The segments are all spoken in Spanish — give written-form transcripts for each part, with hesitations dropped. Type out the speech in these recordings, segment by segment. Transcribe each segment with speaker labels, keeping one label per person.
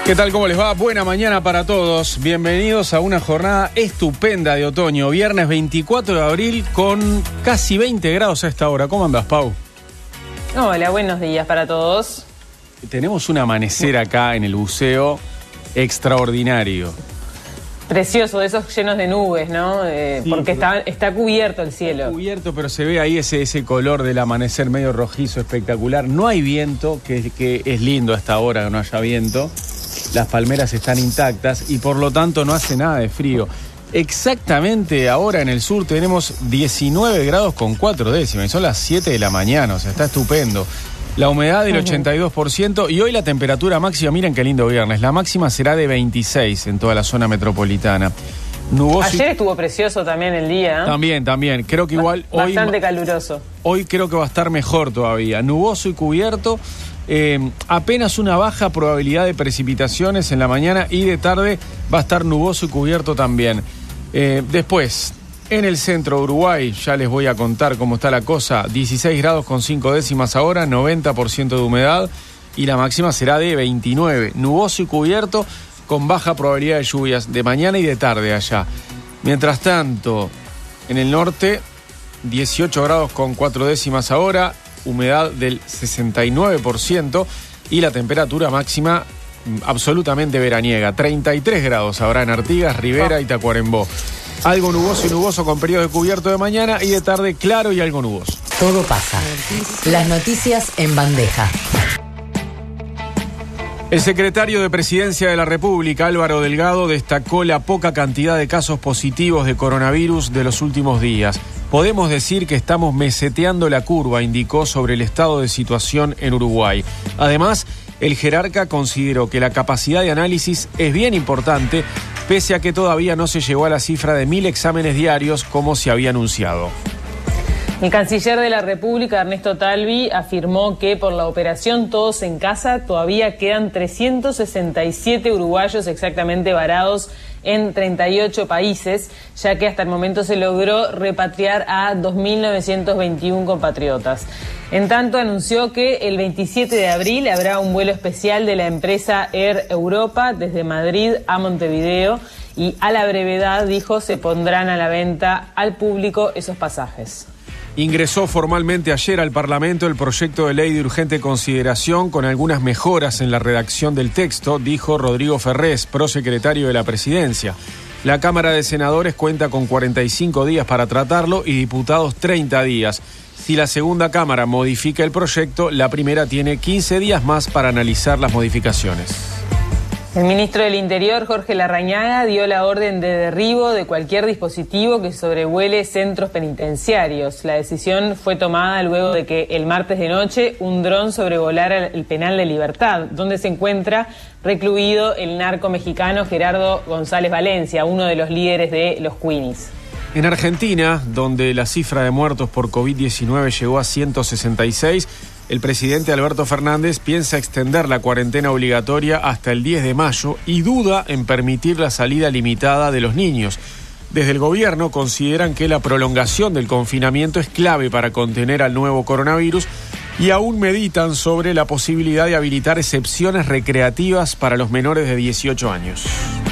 Speaker 1: ¿Qué tal? ¿Cómo les va? Buena mañana para todos. Bienvenidos a una jornada estupenda de otoño. Viernes 24 de abril con casi 20 grados a esta hora. ¿Cómo andás, Pau?
Speaker 2: Hola, buenos días para todos.
Speaker 1: Tenemos un amanecer acá en el buceo extraordinario.
Speaker 2: Precioso, de esos llenos de nubes, ¿no? Sí, porque está cubierto el cielo.
Speaker 1: Está cubierto, pero se ve ahí ese color del amanecer medio rojizo, espectacular. No hay viento, que es lindo a esta hora que no haya viento. Las palmeras están intactas y por lo tanto no hace nada de frío. Exactamente ahora en el sur tenemos 19 grados con 4 décimas y son las 7 de la mañana, o sea, está estupendo. La humedad del 82% y hoy la temperatura máxima, miren qué lindo viernes, la máxima será de 26 en toda la zona metropolitana. Nuboso.
Speaker 2: Ayer estuvo precioso también el día, ¿eh?
Speaker 1: También. Creo que igual
Speaker 2: bastante caluroso.
Speaker 1: Hoy creo que va a estar mejor todavía. Nuboso y cubierto. Apenas una baja probabilidad de precipitaciones en la mañana y de tarde va a estar nuboso y cubierto también. Después, en el centro de Uruguay, ya les voy a contar cómo está la cosa. 16 grados con 5 décimas ahora, 90% de humedad y la máxima será de 29. Nuboso y cubierto con baja probabilidad de lluvias de mañana y de tarde allá. Mientras tanto, en el norte, 18 grados con 4 décimas ahora, humedad del 69% y la temperatura máxima absolutamente veraniega. 33 grados habrá en Artigas, Rivera y Tacuarembó. Algo nuboso y nuboso con periodo de cubierto de mañana y de tarde claro y algo nuboso.
Speaker 3: Todo pasa. Las noticias en bandeja.
Speaker 1: El secretario de Presidencia de la República, Álvaro Delgado, destacó la poca cantidad de casos positivos de coronavirus de los últimos días. Podemos decir que estamos meseteando la curva, indicó sobre el estado de situación en Uruguay. Además, el jerarca consideró que la capacidad de análisis es bien importante, pese a que todavía no se llegó a la cifra de 1.000 exámenes diarios como se había anunciado.
Speaker 2: El canciller de la República, Ernesto Talvi, afirmó que por la operación Todos en Casa todavía quedan 367 uruguayos exactamente varados en 38 países, ya que hasta el momento se logró repatriar a 2.921 compatriotas. En tanto, anunció que el 27 de abril habrá un vuelo especial de la empresa Air Europa desde Madrid a Montevideo y a la brevedad, dijo, se pondrán a la venta al público esos pasajes.
Speaker 1: Ingresó formalmente ayer al Parlamento el proyecto de ley de urgente consideración con algunas mejoras en la redacción del texto, dijo Rodrigo Ferrés, prosecretario de la Presidencia. La Cámara de Senadores cuenta con 45 días para tratarlo y diputados 30 días. Si la segunda Cámara modifica el proyecto, la primera tiene 15 días más para analizar las modificaciones.
Speaker 2: El ministro del Interior, Jorge Larrañaga, dio la orden de derribo de cualquier dispositivo que sobrevuele centros penitenciarios. La decisión fue tomada luego de que el martes de noche un dron sobrevolara el penal de Libertad, donde se encuentra recluido el narco mexicano Gerardo González Valencia, uno de los líderes de los Queenies.
Speaker 1: En Argentina, donde la cifra de muertos por COVID-19 llegó a 166, el presidente Alberto Fernández piensa extender la cuarentena obligatoria hasta el 10 de mayo y duda en permitir la salida limitada de los niños. Desde el gobierno consideran que la prolongación del confinamiento es clave para contener al nuevo coronavirus y aún meditan sobre la posibilidad de habilitar excepciones recreativas para los menores de 18 años.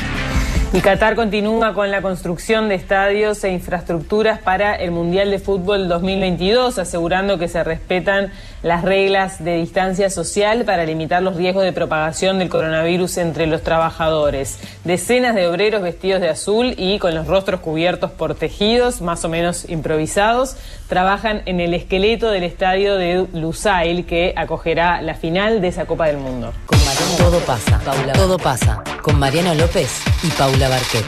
Speaker 2: Y Qatar continúa con la construcción de estadios e infraestructuras para el Mundial de Fútbol 2022, asegurando que se respetan las reglas de distancia social para limitar los riesgos de propagación del coronavirus entre los trabajadores. Decenas de obreros vestidos de azul y con los rostros cubiertos por tejidos, más o menos improvisados, trabajan en el esqueleto del estadio de Lusail, que acogerá la final de esa Copa del Mundo.
Speaker 3: Con Mariano Todo pasa, Todo pasa, con Mariano López y Paula Barquet.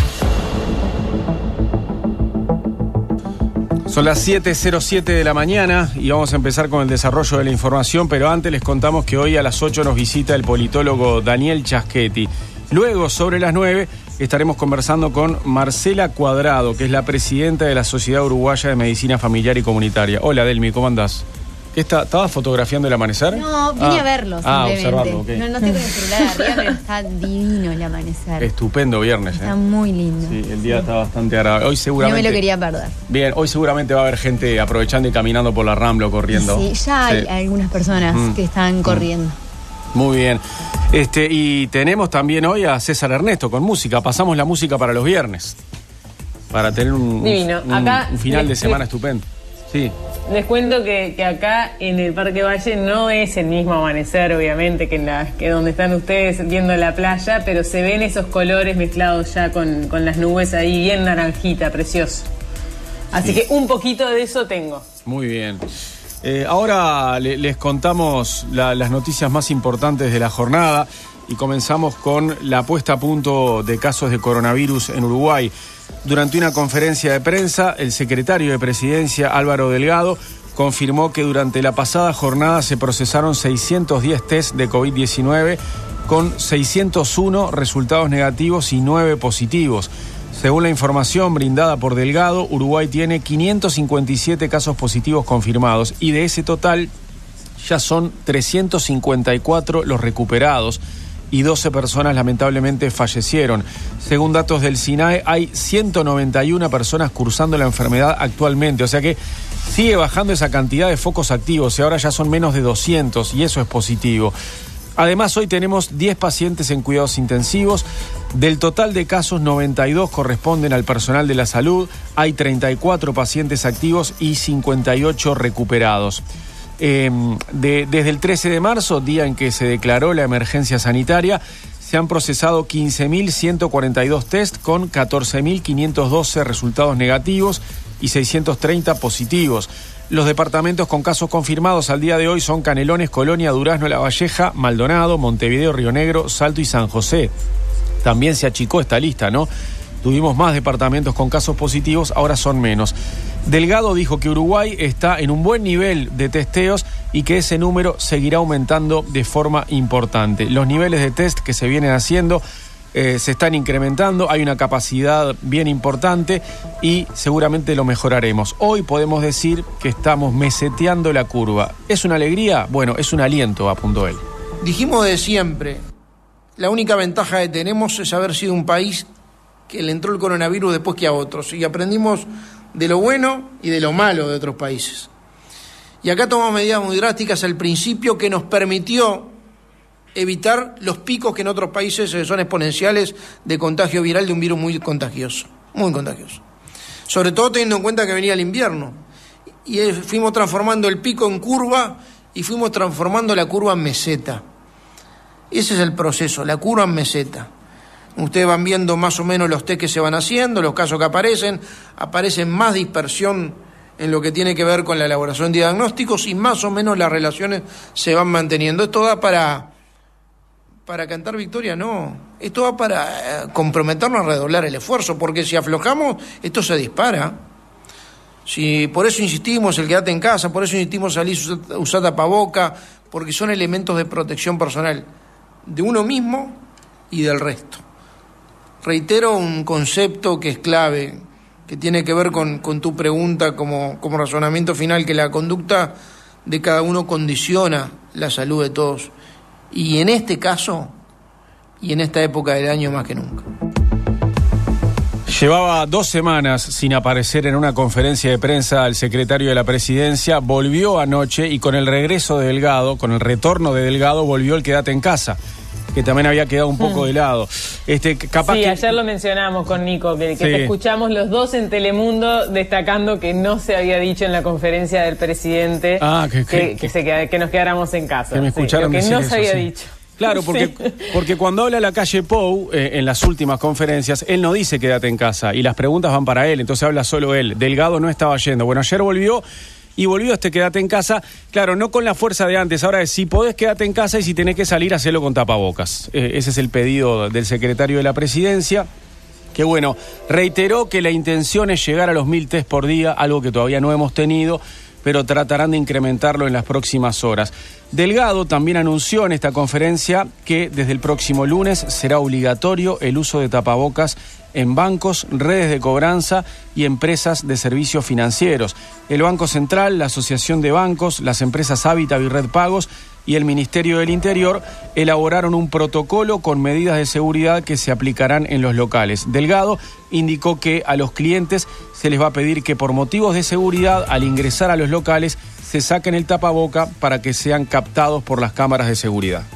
Speaker 1: Son las 7:07 de la mañana y vamos a empezar con el desarrollo de la información, pero antes les contamos que hoy a las 8 nos visita el politólogo Daniel Chaschetti. Luego, sobre las 9, estaremos conversando con Marcela Cuadrado, que es la presidenta de la Sociedad Uruguaya de Medicina Familiar y Comunitaria. Hola, Delmi, ¿cómo andás? ¿Estabas fotografiando el amanecer?
Speaker 4: No, vine a verlo simplemente.
Speaker 1: Observarlo, okay.
Speaker 4: No estoy con el celular arriba, pero está divino el amanecer.
Speaker 1: Estupendo viernes.
Speaker 4: Está muy lindo.
Speaker 1: Sí, el día está bastante agradable. Hoy seguramente...
Speaker 4: No me lo quería perder.
Speaker 1: Bien, hoy seguramente va a haber gente aprovechando y caminando por la Rambla o corriendo.
Speaker 4: Sí, ya hay algunas personas que están corriendo.
Speaker 1: Muy bien. Y tenemos también hoy a César Ernesto con música. Pasamos la música para los viernes. Para tener un final de semana estupendo. Sí.
Speaker 2: Les cuento que acá en el Parque Valle no es el mismo amanecer, obviamente, que donde están ustedes viendo la playa, pero se ven esos colores mezclados ya con las nubes ahí, bien naranjita, precioso. Así que un poquito de eso tengo.
Speaker 1: Muy bien. Ahora les contamos las noticias más importantes de la jornada y comenzamos con la puesta a punto de casos de coronavirus en Uruguay. Durante una conferencia de prensa, el secretario de Presidencia, Álvaro Delgado, confirmó que durante la pasada jornada se procesaron 610 test de COVID-19 con 601 resultados negativos y 9 positivos. Según la información brindada por Delgado, Uruguay tiene 557 casos positivos confirmados y de ese total ya son 354 los recuperados y 12 personas lamentablemente fallecieron. Según datos del SINAE, hay 191 personas cursando la enfermedad actualmente, o sea que sigue bajando esa cantidad de focos activos y ahora ya son menos de 200 y eso es positivo. Además, hoy tenemos 10 pacientes en cuidados intensivos. Del total de casos, 92 corresponden al personal de la salud. Hay 34 pacientes activos y 58 recuperados. Desde el 13 de marzo, día en que se declaró la emergencia sanitaria, se han procesado 15.142 test con 14.512 resultados negativos y 630 positivos. Los departamentos con casos confirmados al día de hoy son Canelones, Colonia, Durazno, La Valleja, Maldonado, Montevideo, Río Negro, Salto y San José. También se achicó esta lista, ¿no? Tuvimos más departamentos con casos positivos, ahora son menos. Delgado dijo que Uruguay está en un buen nivel de testeos y que ese número seguirá aumentando de forma importante. Los niveles de test que se vienen haciendo se están incrementando, hay una capacidad bien importante y seguramente lo mejoraremos. Hoy podemos decir que estamos meseteando la curva. ¿Es una alegría? Bueno, es un aliento, apuntó él.
Speaker 5: Dijimos de siempre, la única ventaja que tenemos es haber sido un país que le entró el coronavirus después que a otros, y aprendimos de lo bueno y de lo malo de otros países. Y acá tomamos medidas muy drásticas al principio que nos permitió evitar los picos que en otros países son exponenciales de contagio viral de un virus muy contagioso. Sobre todo teniendo en cuenta que venía el invierno. Y fuimos transformando el pico en curva y fuimos transformando la curva en meseta. Ese es el proceso, la curva en meseta. Ustedes van viendo más o menos los test que se van haciendo, los casos que aparecen más dispersión en lo que tiene que ver con la elaboración de diagnósticos y más o menos las relaciones se van manteniendo. Esto da para cantar victoria, no. Esto va para comprometernos a redoblar el esfuerzo, porque si aflojamos, esto se dispara. Por eso insistimos, el quédate en casa, por eso insistimos salir, usar tapaboca, porque son elementos de protección personal de uno mismo y del resto. Reitero un concepto que es clave, que tiene que ver con tu pregunta como razonamiento final, que la conducta de cada uno condiciona la salud de todos. Y en este caso, y en esta época del año más que nunca.
Speaker 1: Llevaba 2 semanas sin aparecer en una conferencia de prensa el secretario de la Presidencia, volvió anoche y con el regreso de Delgado, con el retorno de Delgado, volvió el quédate en casa, que también había quedado un poco de lado.
Speaker 2: Ayer lo mencionamos con Nico, que te escuchamos los dos en Telemundo destacando que no se había dicho en la conferencia del presidente que nos quedáramos en casa.
Speaker 1: Que me escucharon
Speaker 2: lo que no
Speaker 1: eso,
Speaker 2: se había dicho.
Speaker 1: Claro, porque cuando habla la calle Pou, en las últimas conferencias, él no dice quédate en casa y las preguntas van para él, entonces habla solo él. Delgado no estaba yendo. Bueno, ayer volvió quédate en casa, claro, no con la fuerza de antes, ahora es si podés quédate en casa y si tenés que salir, hacelo con tapabocas. Ese es el pedido del secretario de la Presidencia, que bueno, reiteró que la intención es llegar a los 1.000 test por día, algo que todavía no hemos tenido, pero tratarán de incrementarlo en las próximas horas. Delgado también anunció en esta conferencia que desde el próximo lunes será obligatorio el uso de tapabocas en bancos, redes de cobranza y empresas de servicios financieros. El Banco Central, la Asociación de Bancos, las empresas Hábitat y Red Pagos y el Ministerio del Interior elaboraron un protocolo con medidas de seguridad que se aplicarán en los locales. Delgado indicó que a los clientes se les va a pedir que por motivos de seguridad, al ingresar a los locales, se saquen el tapaboca para que sean captados por las cámaras de seguridad.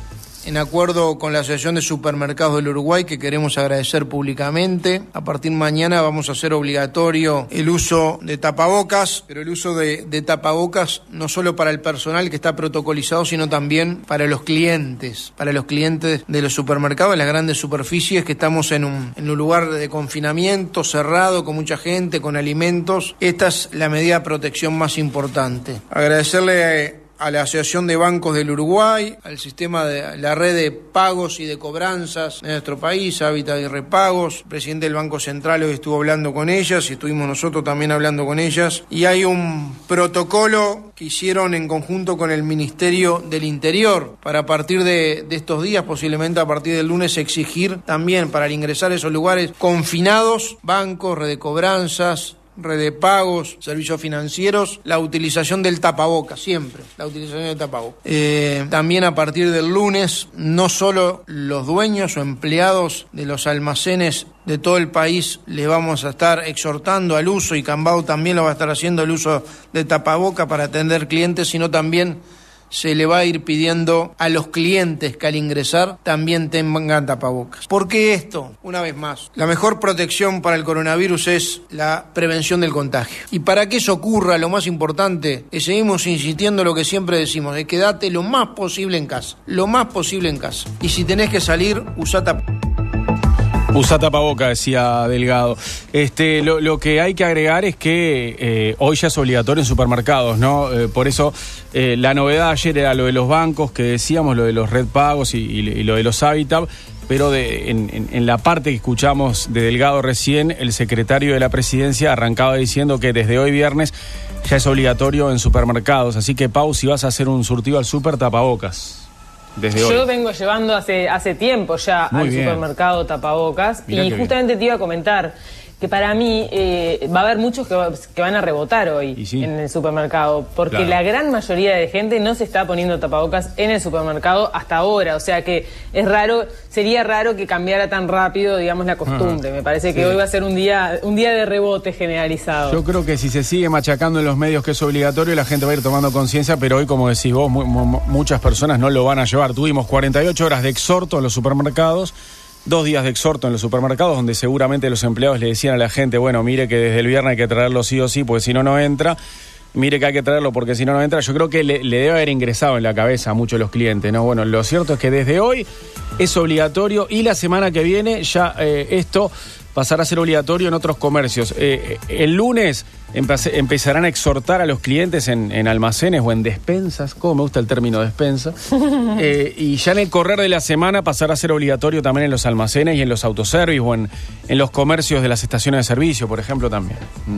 Speaker 5: en acuerdo con la Asociación de Supermercados del Uruguay, que queremos agradecer públicamente. A partir de mañana vamos a hacer obligatorio el uso de tapabocas, pero el uso de tapabocas no solo para el personal que está protocolizado, sino también para los clientes de los supermercados, de las grandes superficies, que estamos en un lugar de confinamiento cerrado, con mucha gente, con alimentos. Esta es la medida de protección más importante. Agradecerle a la Asociación de Bancos del Uruguay, al sistema de la red de pagos y de cobranzas de nuestro país, Hábitat y Repagos. El presidente del Banco Central hoy estuvo hablando con ellas y estuvimos nosotros también hablando con ellas. Y hay un protocolo que hicieron en conjunto con el Ministerio del Interior para, a partir de estos días, posiblemente a partir del lunes, exigir también para ingresar a esos lugares confinados, bancos, red de cobranzas, red de pagos, servicios financieros, la utilización del tapabocas, siempre, la utilización del tapabocas. También a partir del lunes, no solo los dueños o empleados de los almacenes de todo el país les vamos a estar exhortando al uso, y Cambau también lo va a estar haciendo, el uso de tapabocas para atender clientes, sino también se le va a ir pidiendo a los clientes que al ingresar también tengan tapabocas. ¿Por qué esto? Una vez más, la mejor protección para el coronavirus es la prevención del contagio. Y para que eso ocurra, lo más importante es, seguimos insistiendo lo que siempre decimos, es quédate lo más posible en casa. Lo más posible en casa. Y si tenés que salir, usá tapabocas.
Speaker 1: Usa tapaboca, decía Delgado. Lo que hay que agregar es que hoy ya es obligatorio en supermercados, ¿no? Por eso la novedad ayer era lo de los bancos, que decíamos, lo de los red pagos y lo de los Hábitat, pero en la parte que escuchamos de Delgado recién, el secretario de la Presidencia arrancaba diciendo que desde hoy viernes ya es obligatorio en supermercados. Así que, Pau, si vas a hacer un surtido al súper, tapabocas.
Speaker 2: Yo vengo llevando hace tiempo ya al supermercado tapabocas. Mirá, y justamente te iba a comentar que para mí va a haber muchos que van a rebotar hoy en el supermercado, porque la gran mayoría de gente no se está poniendo tapabocas en el supermercado hasta ahora, o sea que sería raro que cambiara tan rápido, digamos, la costumbre. Me parece que hoy va a ser un día de rebote generalizado.
Speaker 1: Yo creo que si se sigue machacando en los medios que es obligatorio, la gente va a ir tomando conciencia, pero hoy, como decís vos, muchas personas no lo van a llevar. Tuvimos 48 horas de exhorto en los supermercados, 2 días de exhorto en los supermercados, donde seguramente los empleados le decían a la gente, bueno, mire que desde el viernes hay que traerlo sí o sí, porque si no, no entra. Mire que hay que traerlo porque si no, no entra. Yo creo que le debe haber ingresado en la cabeza a muchos de los clientes, ¿no? Bueno, lo cierto es que desde hoy es obligatorio, y la semana que viene ya esto pasará a ser obligatorio en otros comercios. El lunes empezarán a exhortar a los clientes en almacenes o en despensas, como me gusta el término despensa, y ya en el correr de la semana pasará a ser obligatorio también en los almacenes y en los autoservice o en los comercios de las estaciones de servicio, por ejemplo, también.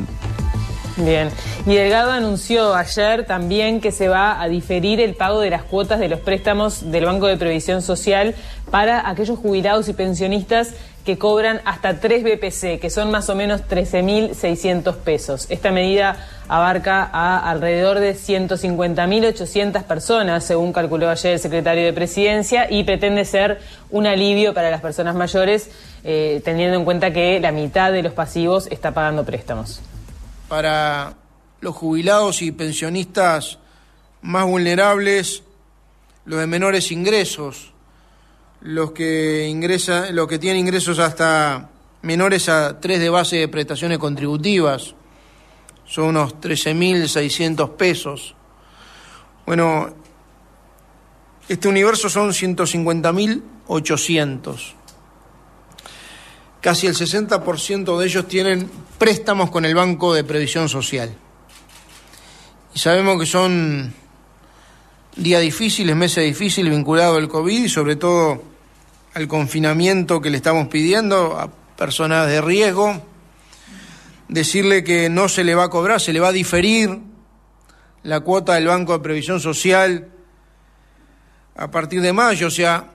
Speaker 2: Bien, y Delgado anunció ayer también que se va a diferir el pago de las cuotas de los préstamos del Banco de Previsión Social para aquellos jubilados y pensionistas que cobran hasta 3 BPC, que son más o menos 13.600 pesos. Esta medida abarca a alrededor de 150.800 personas, según calculó ayer el secretario de Presidencia, y pretende ser un alivio para las personas mayores, teniendo en cuenta que la mitad de los pasivos está pagando préstamos.
Speaker 5: Para los jubilados y pensionistas más vulnerables, los de menores ingresos, los que tienen ingresos hasta menores a 3 de base de prestaciones contributivas, son unos 13.600 pesos. Bueno, este universo son 150.800. Casi el 60% de ellos tienen préstamos con el Banco de Previsión Social. Y sabemos que son días difíciles, meses difíciles vinculados al COVID y sobre todo al confinamiento que le estamos pidiendo a personas de riesgo. Decirle que no se le va a cobrar, se le va a diferir la cuota del Banco de Previsión Social a partir de mayo, o sea,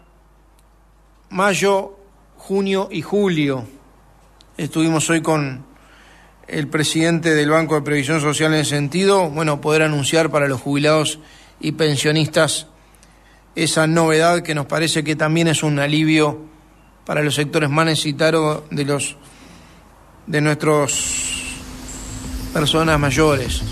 Speaker 5: mayo, junio y julio. Estuvimos hoy con el presidente del Banco de Previsión Social en ese sentido, poder anunciar para los jubilados y pensionistas esa novedad que nos parece que también es un alivio para los sectores más necesitados de nuestras personas mayores.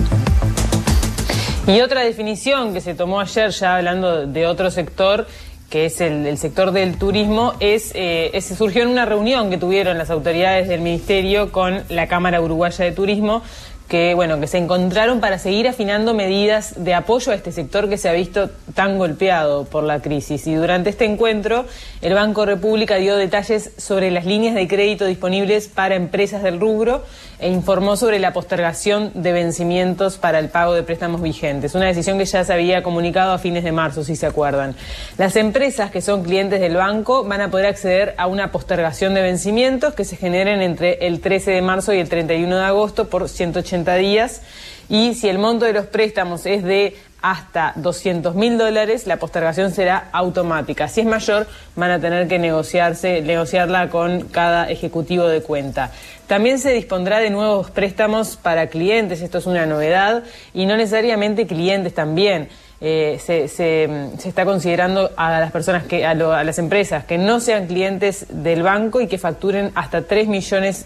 Speaker 2: Y otra definición que se tomó ayer, ya hablando de otro sector, que es el sector del turismo, surgió en una reunión que tuvieron las autoridades del Ministerio con la Cámara Uruguaya de Turismo, que se encontraron para seguir afinando medidas de apoyo a este sector que se ha visto tan golpeado por la crisis. Y durante este encuentro, el Banco República dio detalles sobre las líneas de crédito disponibles para empresas del rubro e informó sobre la postergación de vencimientos para el pago de préstamos vigentes, una decisión que ya se había comunicado a fines de marzo, si se acuerdan. Las empresas que son clientes del banco van a poder acceder a una postergación de vencimientos que se generen entre el 13 de marzo y el 31 de agosto por 180 días, y si el monto de los préstamos es de hasta $200.000, la postergación será automática. Si es mayor, van a tener que negociarla con cada ejecutivo de cuenta. También se dispondrá de nuevos préstamos para clientes, esto es una novedad, y no necesariamente clientes también. Se está considerando a las personas a las empresas que no sean clientes del banco y que facturen hasta $3 millones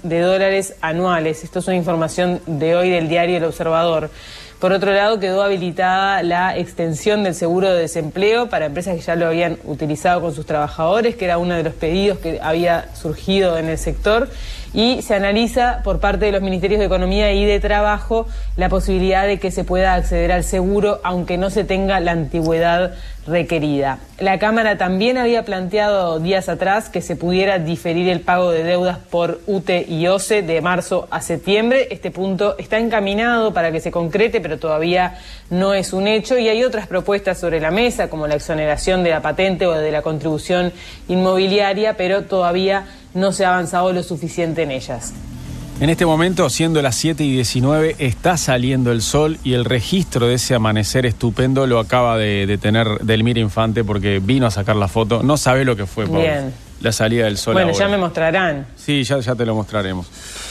Speaker 2: anuales. Esto es una información de hoy del diario El Observador. Por otro lado, quedó habilitada la extensión del seguro de desempleo para empresas que ya lo habían utilizado con sus trabajadores, que era uno de los pedidos que había surgido en el sector, y se analiza por parte de los Ministerios de Economía y de Trabajo la posibilidad de que se pueda acceder al seguro aunque no se tenga la antigüedad requerida. La Cámara también había planteado días atrás que se pudiera diferir el pago de deudas por UTE y OCE de marzo a septiembre. Este punto está encaminado para que se concrete, pero todavía no es un hecho, y hay otras propuestas sobre la mesa, como la exoneración de la patente o de la contribución inmobiliaria, pero todavía no se ha avanzado lo suficiente en ellas.
Speaker 1: En este momento, siendo las 7:19, está saliendo el sol, y el registro de ese amanecer estupendo lo acaba de tener Delmira Infante, porque vino a sacar la foto. No sabe lo que fue, Pablo.
Speaker 2: Bien.
Speaker 1: La salida del sol.
Speaker 2: Bueno,
Speaker 1: ahora.
Speaker 2: ya me mostrarán.
Speaker 1: Sí, ya te lo mostraremos.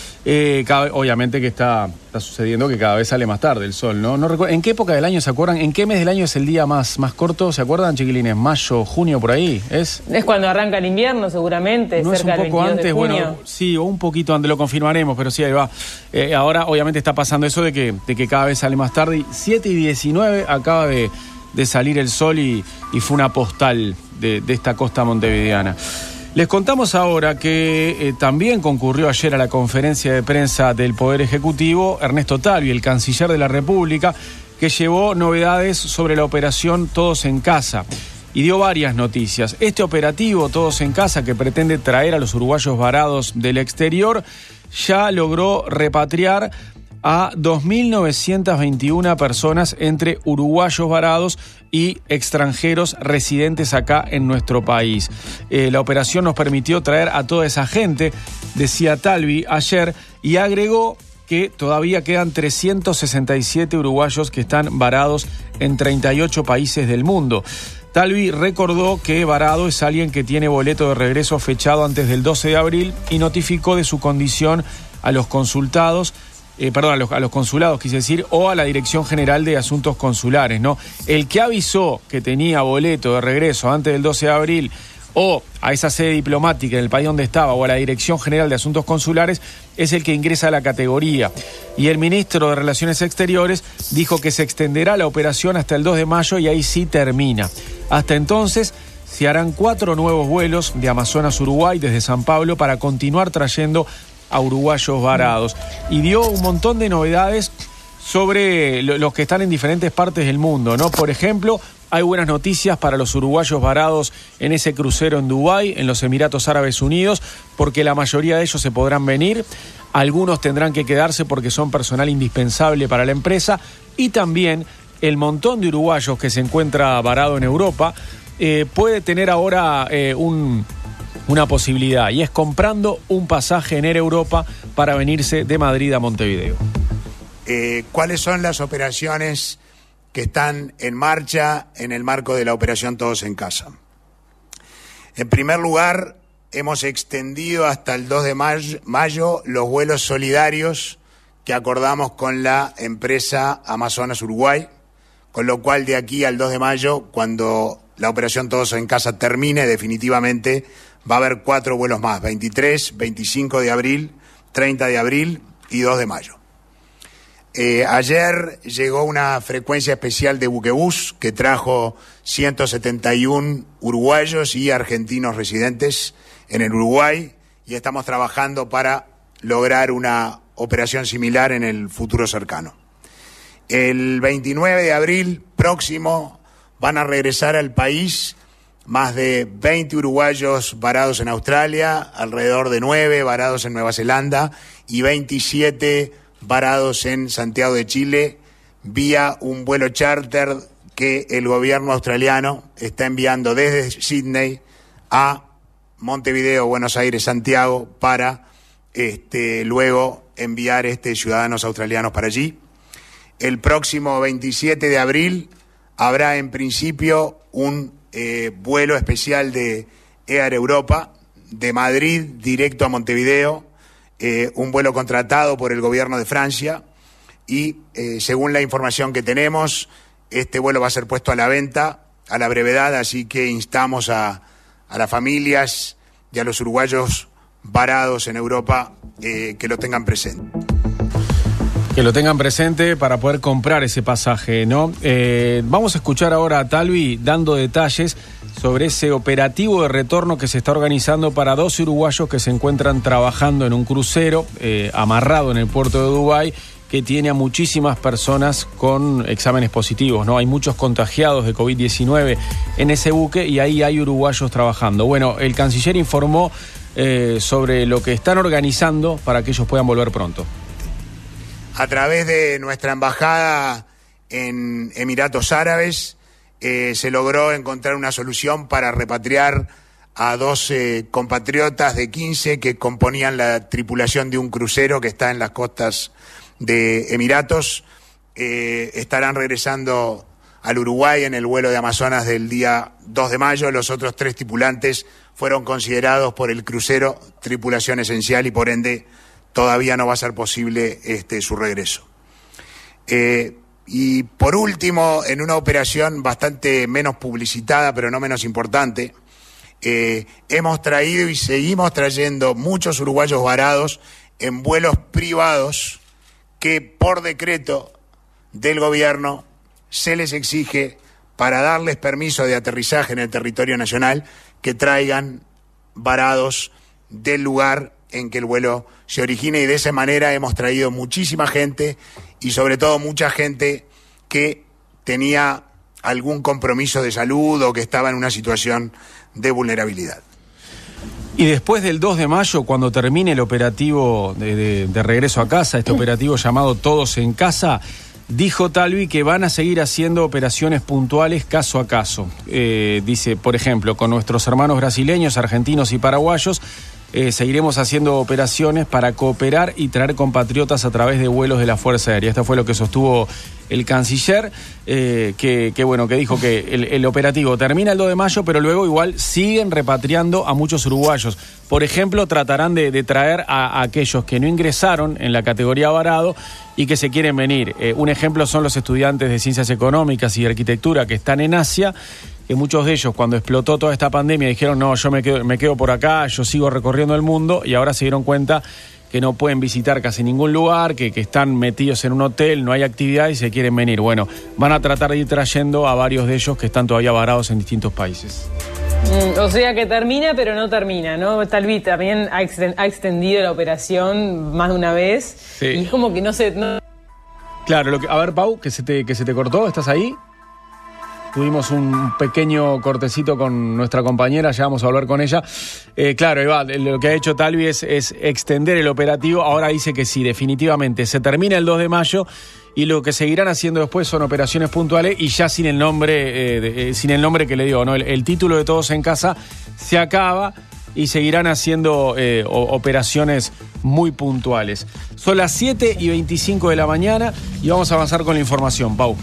Speaker 1: Obviamente que está sucediendo que cada vez sale más tarde el sol, ¿no? No recuerdo, ¿en qué época del año se acuerdan? ¿En qué mes del año es el día más corto? ¿Se acuerdan, chiquilines? ¿Mayo, junio, por ahí? ¿Es
Speaker 2: cuando arranca el invierno, seguramente,
Speaker 1: no
Speaker 2: cerca
Speaker 1: es un poco
Speaker 2: del 22
Speaker 1: antes?
Speaker 2: de junio.
Speaker 1: Bueno, sí, o un poquito antes, lo confirmaremos, pero sí, ahí va. Ahora, obviamente, está pasando eso de que cada vez sale más tarde. Y 7:19 acaba de salir el sol, y fue una postal de esta costa montevideana. Les contamos ahora que también concurrió ayer a la conferencia de prensa del Poder Ejecutivo Ernesto Talvi, el canciller de la República, que llevó novedades sobre la operación Todos en Casa y dio varias noticias. Este operativo Todos en Casa, que pretende traer a los uruguayos varados del exterior, ya logró repatriar a 2.921 personas entre uruguayos varados y extranjeros residentes acá en nuestro país. La operación nos permitió traer a toda esa gente, decía Talvi ayer, y agregó que todavía quedan 367 uruguayos que están varados en 38 países del mundo. Talvi recordó que varado es alguien que tiene boleto de regreso fechado antes del 12 de abril y notificó de su condición a los consulados, quise decir, o a la Dirección General de Asuntos Consulares, ¿no? El que avisó que tenía boleto de regreso antes del 12 de abril o a esa sede diplomática en el país donde estaba o a la Dirección General de Asuntos Consulares es el que ingresa a la categoría. Y el ministro de Relaciones Exteriores dijo que se extenderá la operación hasta el 2 de mayo y ahí sí termina. Hasta entonces se harán 4 nuevos vuelos de Amazonas Uruguay desde San Pablo para continuar trayendo a uruguayos varados, y dio un montón de novedades sobre los que están en diferentes partes del mundo, ¿no? Por ejemplo, hay buenas noticias para los uruguayos varados en ese crucero en Dubái, en los Emiratos Árabes Unidos, porque la mayoría de ellos se podrán venir, algunos tendrán que quedarse porque son personal indispensable para la empresa, y también el montón de uruguayos que se encuentra varado en Europa puede tener ahora una posibilidad, y es comprando un pasaje en Air Europa para venirse de Madrid a Montevideo.
Speaker 6: ¿Cuáles son las operaciones que están en marcha en el marco de la operación Todos en Casa? En primer lugar, hemos extendido hasta el 2 de mayo los vuelos solidarios que acordamos con la empresa Amazonas Uruguay, con lo cual de aquí al 2 de mayo, cuando la operación Todos en Casa termine definitivamente, va a haber 4 vuelos más, 23, 25 de abril, 30 de abril y 2 de mayo. Ayer llegó una frecuencia especial de buquebús que trajo 171 uruguayos y argentinos residentes en el Uruguay, y estamos trabajando para lograr una operación similar en el futuro cercano. El 29 de abril próximo van a regresar al país más de 20 uruguayos varados en Australia, alrededor de 9 varados en Nueva Zelanda y 27 varados en Santiago de Chile, vía un vuelo charter que el gobierno australiano está enviando desde Sydney a Montevideo, Buenos Aires, Santiago, para luego enviar ciudadanos australianos para allí. El próximo 27 de abril habrá en principio un vuelo especial de Air Europa de Madrid directo a Montevideo, un vuelo contratado por el gobierno de Francia, y según la información que tenemos, este vuelo va a ser puesto a la venta a la brevedad, así que instamos a las familias y a los uruguayos varados en Europa que lo tengan presente.
Speaker 1: Que lo tengan presente para poder comprar ese pasaje, ¿no? Vamos a escuchar ahora a Talvi dando detalles sobre ese operativo de retorno que se está organizando para 12 uruguayos que se encuentran trabajando en un crucero amarrado en el puerto de Dubái, que tiene a muchísimas personas con exámenes positivos, ¿no? Hay muchos contagiados de COVID-19 en ese buque y ahí hay uruguayos trabajando. Bueno, el canciller informó sobre lo que están organizando para que ellos puedan volver pronto.
Speaker 6: A través de nuestra embajada en Emiratos Árabes se logró encontrar una solución para repatriar a 12 compatriotas de 15 que componían la tripulación de un crucero que está en las costas de Emiratos. Estarán regresando al Uruguay en el vuelo de Amazonas del día 2 de mayo. Los otros 3 tripulantes fueron considerados por el crucero tripulación esencial y por ende todavía no va a ser posible su regreso. Y por último, en una operación bastante menos publicitada, pero no menos importante, hemos traído y seguimos trayendo muchos uruguayos varados en vuelos privados que por decreto del gobierno se les exige, para darles permiso de aterrizaje en el territorio nacional, que traigan varados del lugar en que el vuelo se origina, y de esa manera hemos traído muchísima gente y sobre todo mucha gente que tenía algún compromiso de salud o que estaba en una situación de vulnerabilidad.
Speaker 1: Y después del 2 de mayo, cuando termine el operativo de regreso a casa, este operativo llamado Todos en Casa, dijo Talvi que van a seguir haciendo operaciones puntuales caso a caso. Dice, por ejemplo, con nuestros hermanos brasileños, argentinos y paraguayos, seguiremos haciendo operaciones para cooperar y traer compatriotas a través de vuelos de la Fuerza Aérea. Esto fue lo que sostuvo el canciller, que dijo que el operativo termina el 2 de mayo, pero luego igual siguen repatriando a muchos uruguayos. Por ejemplo, tratarán de traer a aquellos que no ingresaron en la categoría varado y que se quieren venir. Un ejemplo son los estudiantes de Ciencias Económicas y Arquitectura que están en Asia, que muchos de ellos, cuando explotó toda esta pandemia, dijeron, no, yo me quedo por acá, yo sigo recorriendo el mundo, y ahora se dieron cuenta que no pueden visitar casi ningún lugar, que están metidos en un hotel, no hay actividad y se quieren venir. Bueno, van a tratar de ir trayendo a varios de ellos que están todavía varados en distintos países.
Speaker 2: O sea que termina, pero no termina, ¿no? Talvi también ha extendido la operación más de una vez, sí. Y es como que no sé... No...
Speaker 1: Claro, a ver, Pau, que se te cortó, ¿estás ahí? Tuvimos un pequeño cortecito con nuestra compañera, ya vamos a hablar con ella. Claro, Eva, lo que ha hecho Talvi es extender el operativo. Ahora dice que sí, definitivamente se termina el 2 de mayo y lo que seguirán haciendo después son operaciones puntuales y ya sin el nombre que le dio, ¿no? El título de Todos en Casa se acaba y seguirán haciendo operaciones muy puntuales. Son las 7:25 de la mañana y vamos a avanzar con la información, Pau.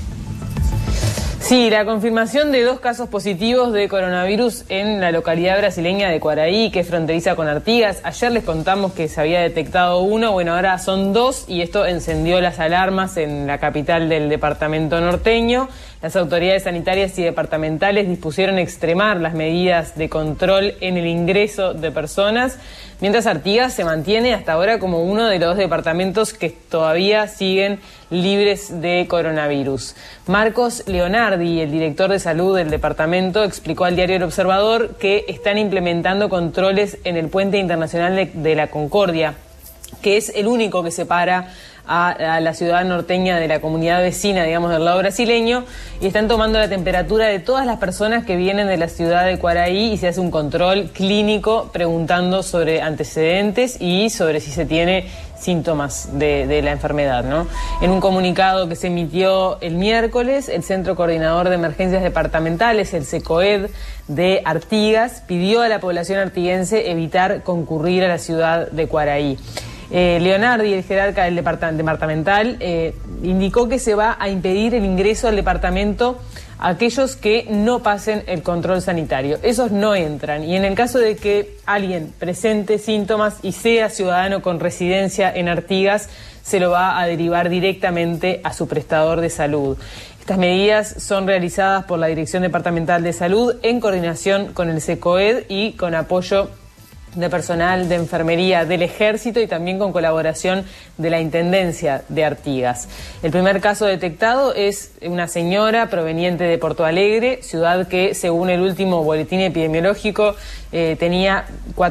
Speaker 2: Sí, la confirmación de 2 casos positivos de coronavirus en la localidad brasileña de Quaraí, que es fronteriza con Artigas. Ayer les contamos que se había detectado 1, bueno, ahora son 2 y esto encendió las alarmas en la capital del departamento norteño. Las autoridades sanitarias y departamentales dispusieron extremar las medidas de control en el ingreso de personas, mientras Artigas se mantiene hasta ahora como uno de los departamentos que todavía siguen libres de coronavirus. Marcos Leonardi, el director de salud del departamento, explicó al diario El Observador que están implementando controles en el puente internacional de la Concordia, que es el único que separa a la ciudad norteña de la comunidad vecina, digamos, del lado brasileño, y están tomando la temperatura de todas las personas que vienen de la ciudad de Quaraí y se hace un control clínico preguntando sobre antecedentes y sobre si se tiene síntomas de la enfermedad, ¿no? En un comunicado que se emitió el miércoles, el Centro Coordinador de Emergencias Departamentales, el CECOED de Artigas, pidió a la población artiguense evitar concurrir a la ciudad de Quaraí. Leonardi, el jerarca del departamental, indicó que se va a impedir el ingreso al departamento a aquellos que no pasen el control sanitario. Esos no entran. Y en el caso de que alguien presente síntomas y sea ciudadano con residencia en Artigas, se lo va a derivar directamente a su prestador de salud. Estas medidas son realizadas por la Dirección Departamental de Salud en coordinación con el CECOED y con apoyo de personal de enfermería del Ejército y también con colaboración de la Intendencia de Artigas. El primer caso detectado es una señora proveniente de Porto Alegre, ciudad que, según el último boletín epidemiológico, tenía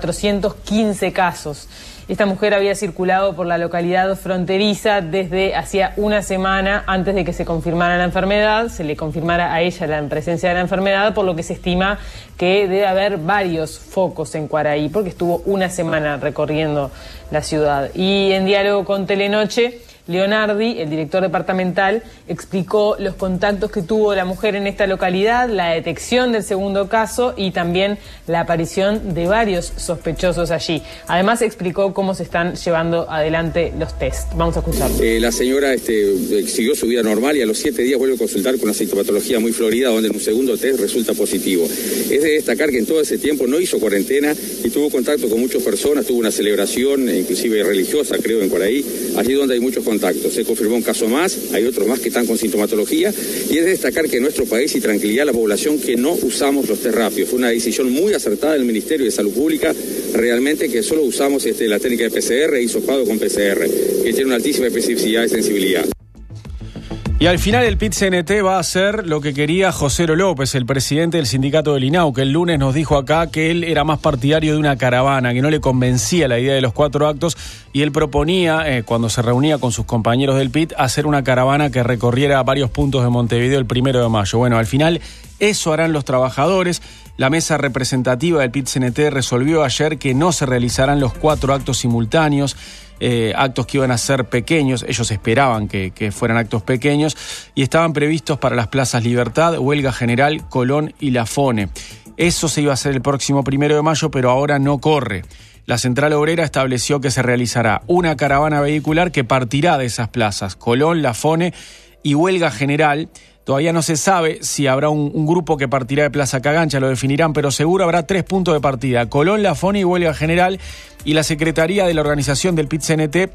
Speaker 2: 415 casos. Esta mujer había circulado por la localidad fronteriza desde hacía una semana antes de que se confirmara la enfermedad, se le confirmara a ella la presencia de la enfermedad, por lo que se estima que debe haber varios focos en Quaraí, porque estuvo una semana recorriendo la ciudad. Y en diálogo con Telenoche, Leonardi, el director departamental, explicó los contactos que tuvo la mujer en esta localidad, la detección del segundo caso y también la aparición de varios sospechosos allí. Además explicó cómo se están llevando adelante los test. Vamos a escucharlo.
Speaker 7: La señora siguió su vida normal y a los 7 días vuelve a consultar con una sintomatología muy florida, donde en un segundo test resulta positivo. Es de destacar que en todo ese tiempo no hizo cuarentena y tuvo contacto con muchas personas, tuvo una celebración inclusive religiosa, creo, en Quaraí, allí donde hay muchos contactos. Se confirmó un caso más, hay otros más que están con sintomatología, y es de destacar que en nuestro país y tranquilidad a la población que no usamos los test rápidos. Fue una decisión muy acertada del Ministerio de Salud Pública, realmente, que solo usamos la técnica de PCR y hisopado con PCR, que tiene una altísima especificidad y sensibilidad.
Speaker 1: Y al final el PIT-CNT va a hacer lo que quería Josero López, el presidente del sindicato del INAU, que el lunes nos dijo acá que él era más partidario de una caravana, que no le convencía la idea de los 4 actos, y él proponía, cuando se reunía con sus compañeros del PIT, hacer una caravana que recorriera varios puntos de Montevideo el 1 de mayo. Bueno, al final eso harán los trabajadores. La mesa representativa del PIT-CNT resolvió ayer que no se realizarán los 4 actos simultáneos, actos que iban a ser pequeños. Ellos esperaban que fueran actos pequeños y estaban previstos para las plazas Libertad, Huelga General, Colón y La Fone. Eso se iba a hacer el próximo 1 de mayo, pero ahora no corre. La Central Obrera estableció que se realizará una caravana vehicular que partirá de esas plazas, Colón, La Fone y Huelga General. Todavía no se sabe si habrá un grupo que partirá de Plaza Cagancha, lo definirán, pero seguro habrá 3 puntos de partida: Colón, La Fone y Huelga General. Y la Secretaría de la Organización del PIT-CNT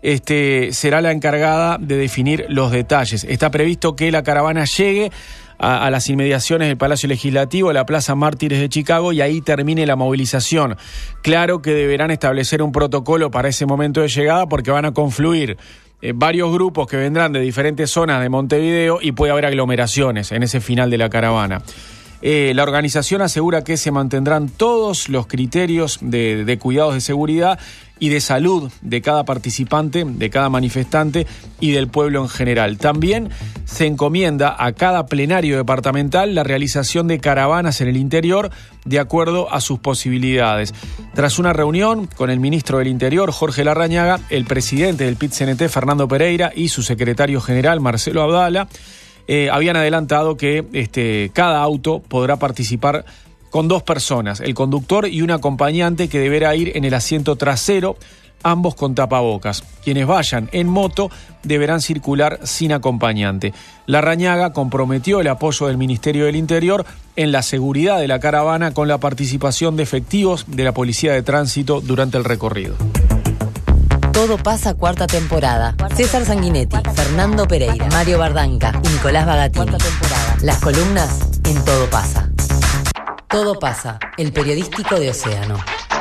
Speaker 1: será la encargada de definir los detalles. Está previsto que la caravana llegue a las inmediaciones del Palacio Legislativo, a la Plaza Mártires de Chicago, y ahí termine la movilización. Claro que deberán establecer un protocolo para ese momento de llegada, porque van a confluir varios grupos que vendrán de diferentes zonas de Montevideo y puede haber aglomeraciones en ese final de la caravana. La organización asegura que se mantendrán todos los criterios de cuidados de seguridad y de salud de cada participante, de cada manifestante y del pueblo en general. También se encomienda a cada plenario departamental la realización de caravanas en el interior de acuerdo a sus posibilidades. Tras una reunión con el ministro del Interior, Jorge Larrañaga, el presidente del PIT-CNT, Fernando Pereira, y su secretario general, Marcelo Abdala, habían adelantado que cada auto podrá participar con 2 personas, el conductor y un acompañante que deberá ir en el asiento trasero, ambos con tapabocas. Quienes vayan en moto deberán circular sin acompañante. Larrañaga comprometió el apoyo del Ministerio del Interior en la seguridad de la caravana con la participación de efectivos de la Policía de Tránsito durante el recorrido.
Speaker 3: Todo pasa, cuarta temporada. César Sanguinetti, Fernando Pereira, Mario Bardanca y Nicolás Bagatini. Cuarta temporada. Las columnas en Todo pasa. Todo pasa, el periodístico de Océano.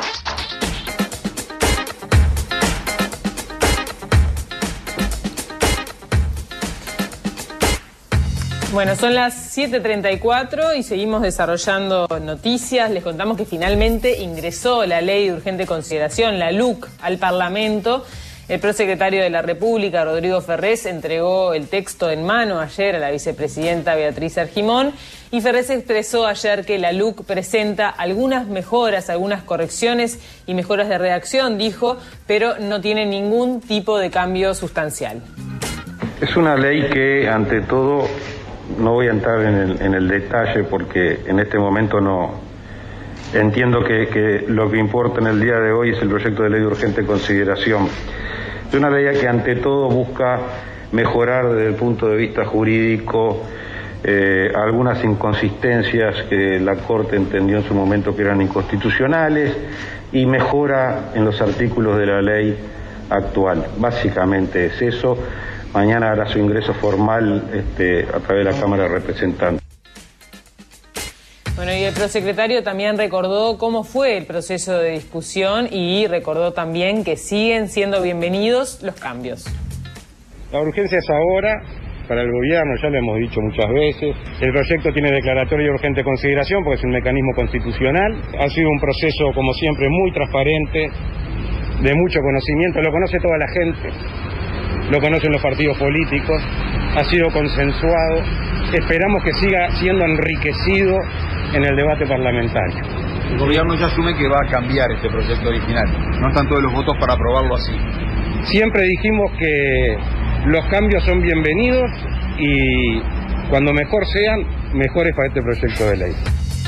Speaker 2: Bueno, son las 7:34 y seguimos desarrollando noticias. Les contamos que finalmente ingresó la Ley de Urgente Consideración, la LUC, al Parlamento. El prosecretario de la República, Rodrigo Ferrés, entregó el texto en mano ayer a la vicepresidenta Beatriz Argimón, y Ferrés expresó ayer que la LUC presenta algunas mejoras, algunas correcciones y mejoras de redacción, dijo, pero no tiene ningún tipo de cambio sustancial.
Speaker 8: Es una ley que, ante todo, no voy a entrar en el detalle porque en este momento no entiendo que lo que importa en el día de hoy es el proyecto de ley de urgente consideración. Es una ley que ante todo busca mejorar desde el punto de vista jurídico algunas inconsistencias que la Corte entendió en su momento que eran inconstitucionales, y mejora en los artículos de la ley actual. Básicamente es eso. Mañana hará su ingreso formal a través de la Cámara de Representantes.
Speaker 2: Bueno, y el prosecretario también recordó cómo fue el proceso de discusión y recordó también que siguen siendo bienvenidos los cambios.
Speaker 8: La urgencia es ahora para el gobierno, ya lo hemos dicho muchas veces. El proyecto tiene declaratoria de urgente consideración porque es un mecanismo constitucional. Ha sido un proceso, como siempre, muy transparente, de mucho conocimiento. Lo conoce toda la gente. Lo conocen los partidos políticos, ha sido consensuado, esperamos que siga siendo enriquecido en el debate parlamentario.
Speaker 9: El gobierno ya asume que va a cambiar este proyecto original, no están todos los votos para aprobarlo así.
Speaker 8: Siempre dijimos que los cambios son bienvenidos y cuando mejor sean, mejores para este proyecto de ley.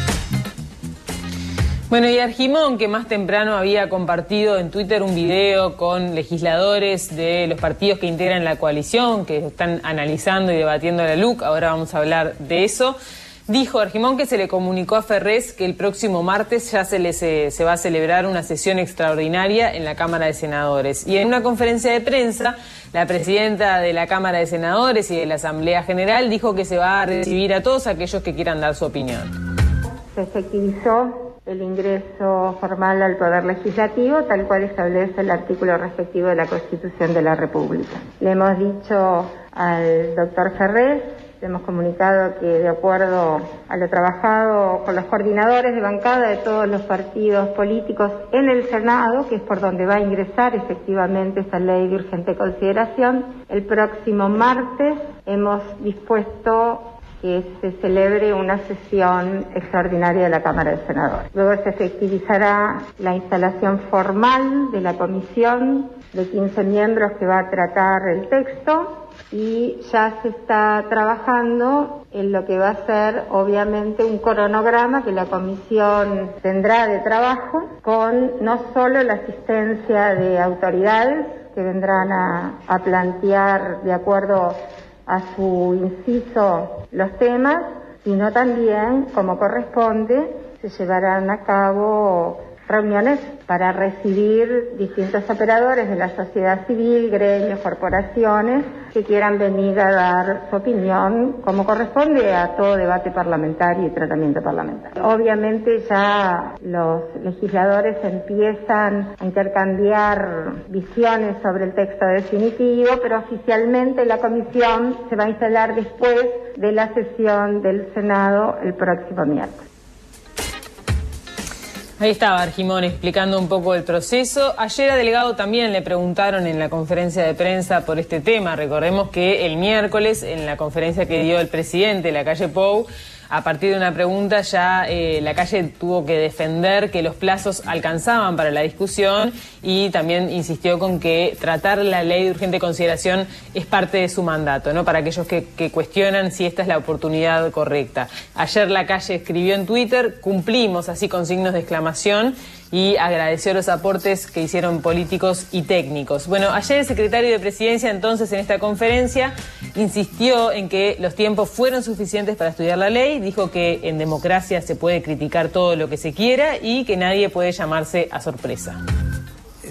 Speaker 2: Bueno, y Argimón, que más temprano había compartido en Twitter un video con legisladores de los partidos que integran la coalición, que están analizando y debatiendo la LUC, ahora vamos a hablar de eso, dijo Argimón que se le comunicó a Ferrés que el próximo martes ya se va a celebrar una sesión extraordinaria en la Cámara de Senadores. Y en una conferencia de prensa, la presidenta de la Cámara de Senadores y de la Asamblea General dijo que se va a recibir a todos aquellos que quieran dar su opinión.
Speaker 10: Se efectivizó el ingreso formal al Poder Legislativo, tal cual establece el artículo respectivo de la Constitución de la República. Le hemos dicho al doctor Ferrés, le hemos comunicado que de acuerdo a lo trabajado con los coordinadores de bancada de todos los partidos políticos en el Senado, que es por donde va a ingresar efectivamente esta ley de urgente consideración, el próximo martes hemos dispuesto que se celebre una sesión extraordinaria de la Cámara de Senadores. Luego se efectivizará la instalación formal de la comisión de 15 miembros que va a tratar el texto, y ya se está trabajando en lo que va a ser obviamente un cronograma que la comisión tendrá de trabajo, con no solo la asistencia de autoridades que vendrán a plantear de acuerdo a su inciso los temas, sino también, como corresponde, se llevarán a cabo reuniones para recibir distintos operadores de la sociedad civil, gremios, corporaciones, que quieran venir a dar su opinión, como corresponde a todo debate parlamentario y tratamiento parlamentario. Obviamente ya los legisladores empiezan a intercambiar visiones sobre el texto definitivo, pero oficialmente la comisión se va a instalar después de la sesión del Senado el próximo miércoles.
Speaker 2: Ahí estaba Argimón explicando un poco el proceso. Ayer a Delgado también le preguntaron en la conferencia de prensa por este tema. Recordemos que el miércoles, en la conferencia que dio el presidente Lacalle Pou, a partir de una pregunta ya Lacalle tuvo que defender que los plazos alcanzaban para la discusión, y también insistió con que tratar la ley de urgente consideración es parte de su mandato, ¿no? Para aquellos que cuestionan si esta es la oportunidad correcta. Ayer Lacalle escribió en Twitter: cumplimos, así con signos de exclamación, y agradeció los aportes que hicieron políticos y técnicos. Bueno, ayer el secretario de Presidencia, entonces, en esta conferencia, insistió en que los tiempos fueron suficientes para estudiar la ley, dijo que en democracia se puede criticar todo lo que se quiera y que nadie puede llamarse a sorpresa.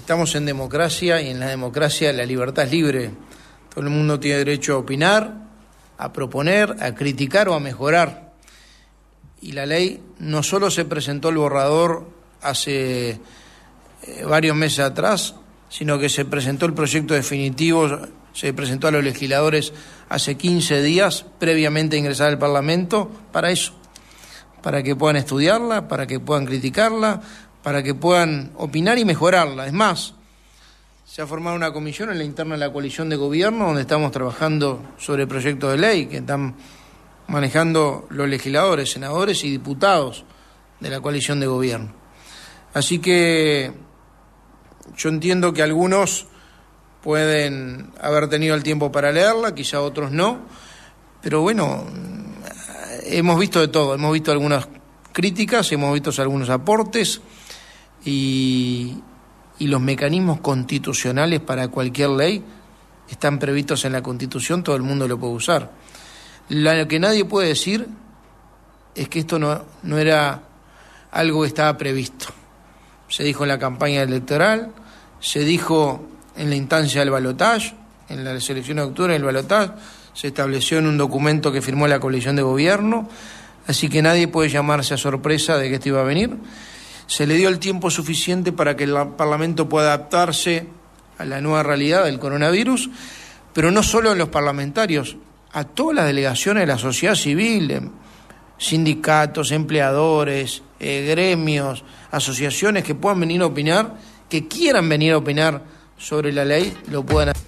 Speaker 5: Estamos en democracia y en la democracia la libertad es libre. Todo el mundo tiene derecho a opinar, a proponer, a criticar o a mejorar. Y la ley no solo se presentó el borrador hace varios meses atrás, sino que se presentó el proyecto definitivo, se presentó a los legisladores hace 15 días, previamente a ingresar al Parlamento, para eso, para que puedan estudiarla, para que puedan criticarla, para que puedan opinar y mejorarla. Es más, se ha formado una comisión en la interna de la coalición de gobierno donde estamos trabajando sobre proyectos de ley que están manejando los legisladores, senadores y diputados de la coalición de gobierno. Así que yo entiendo que algunos pueden haber tenido el tiempo para leerla, quizá otros no, pero bueno, hemos visto de todo, hemos visto algunas críticas, hemos visto algunos aportes y los mecanismos constitucionales para cualquier ley están previstos en la Constitución, todo el mundo lo puede usar. Lo que nadie puede decir es que esto no era algo que estaba previsto. Se dijo en la campaña electoral, se dijo en la instancia del balotaje, en la elección de octubre, en el balotaje, se estableció en un documento que firmó la coalición de gobierno, así que nadie puede llamarse a sorpresa de que esto iba a venir. Se le dio el tiempo suficiente para que el Parlamento pueda adaptarse a la nueva realidad del coronavirus, pero no solo en los parlamentarios, a todas las delegaciones de la sociedad civil, sindicatos, empleadores, gremios, asociaciones que puedan venir a opinar, que quieran venir a opinar sobre la ley, lo puedan hacer.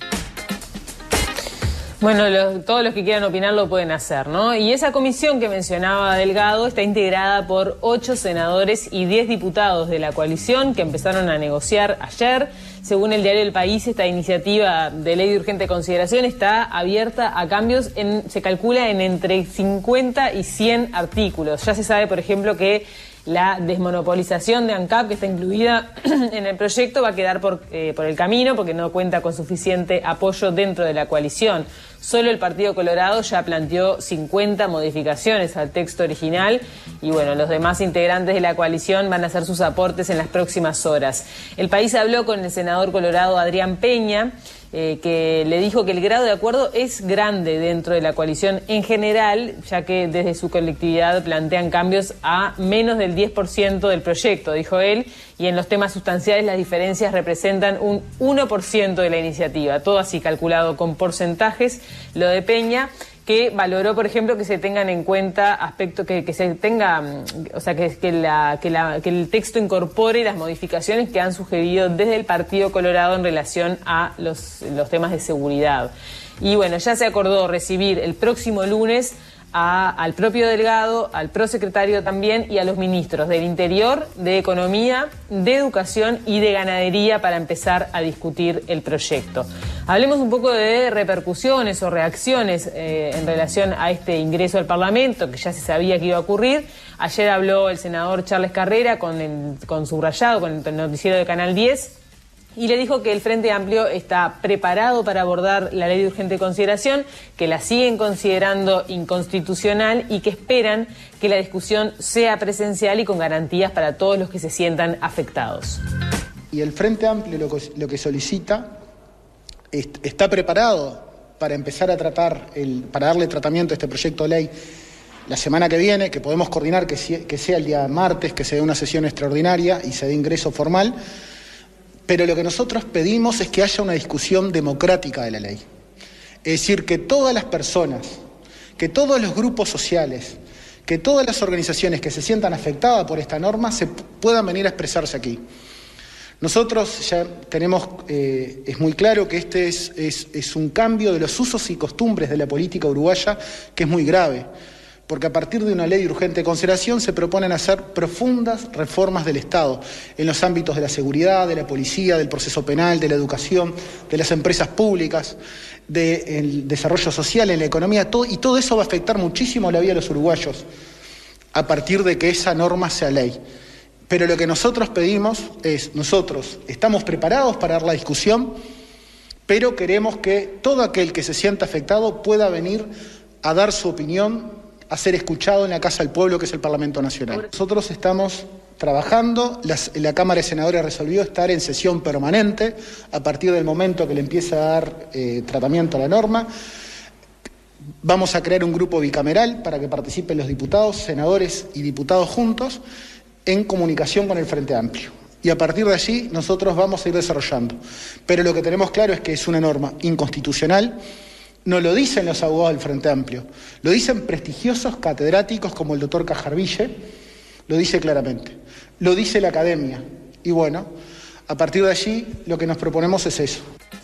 Speaker 2: Bueno, todos los que quieran opinar lo pueden hacer, ¿no? Y esa comisión que mencionaba Delgado está integrada por 8 senadores y 10 diputados de la coalición que empezaron a negociar ayer. Según el diario El País, esta iniciativa de ley de urgente consideración está abierta a cambios, se calcula en entre 50 y 100 artículos. Ya se sabe, por ejemplo, que la desmonopolización de ANCAP, que está incluida en el proyecto, va a quedar por el camino porque no cuenta con suficiente apoyo dentro de la coalición. Solo el Partido Colorado ya planteó 50 modificaciones al texto original y bueno, los demás integrantes de la coalición van a hacer sus aportes en las próximas horas. El País habló con el senador colorado Adrián Peña, que le dijo que el grado de acuerdo es grande dentro de la coalición en general, ya que desde su colectividad plantean cambios a menos del 10% del proyecto, dijo él, y en los temas sustanciales las diferencias representan un 1% de la iniciativa, todo así calculado con porcentajes. Lo de Peña, que valoró, por ejemplo, que se tengan en cuenta aspectos que se tenga, o sea, que el texto incorpore las modificaciones que han sugerido desde el Partido Colorado en relación a los temas de seguridad. Y bueno, ya se acordó recibir el próximo lunes al propio Delgado, al prosecretario también y a los ministros del Interior, de Economía, de Educación y de Ganadería para empezar a discutir el proyecto. Hablemos un poco de repercusiones o reacciones en relación a este ingreso al Parlamento, que ya se sabía que iba a ocurrir. Ayer habló el senador Charles Carrera con Subrayado, con el noticiero de Canal 10, y le dijo que el Frente Amplio está preparado para abordar la ley de urgente consideración, que la siguen considerando inconstitucional y que esperan que la discusión sea presencial y con garantías para todos los que se sientan afectados.
Speaker 11: Y el Frente Amplio lo que solicita está preparado para empezar a tratar, para darle tratamiento a este proyecto de ley la semana que viene, que podemos coordinar que sea el día martes, que se dé una sesión extraordinaria y se dé ingreso formal. Pero lo que nosotros pedimos es que haya una discusión democrática de la ley. Es decir, que todas las personas, que todos los grupos sociales, que todas las organizaciones que se sientan afectadas por esta norma se puedan venir a expresarse aquí. Nosotros ya tenemos, es muy claro que este es un cambio de los usos y costumbres de la política uruguaya que es muy grave, porque a partir de una ley de urgente consideración se proponen hacer profundas reformas del Estado en los ámbitos de la seguridad, de la policía, del proceso penal, de la educación, de las empresas públicas, del desarrollo social, en la economía, y todo eso va a afectar muchísimo la vida de los uruguayos a partir de que esa norma sea ley. Pero lo que nosotros pedimos es, nosotros estamos preparados para dar la discusión, pero queremos que todo aquel que se sienta afectado pueda venir a dar su opinión, a ser escuchado en la Casa del Pueblo, que es el Parlamento Nacional. Nosotros estamos trabajando. La Cámara de Senadores resolvió estar en sesión permanente a partir del momento que le empieza a dar tratamiento a la norma. Vamos a crear un grupo bicameral para que participen los diputados, senadores y diputados juntos en comunicación con el Frente Amplio. Y a partir de allí nosotros vamos a ir desarrollando. Pero lo que tenemos claro es que es una norma inconstitucional. No lo dicen los abogados del Frente Amplio, lo dicen prestigiosos catedráticos como el doctor Cajarville, lo dice claramente, lo dice la academia. Y bueno, a partir de allí lo que nos proponemos es eso.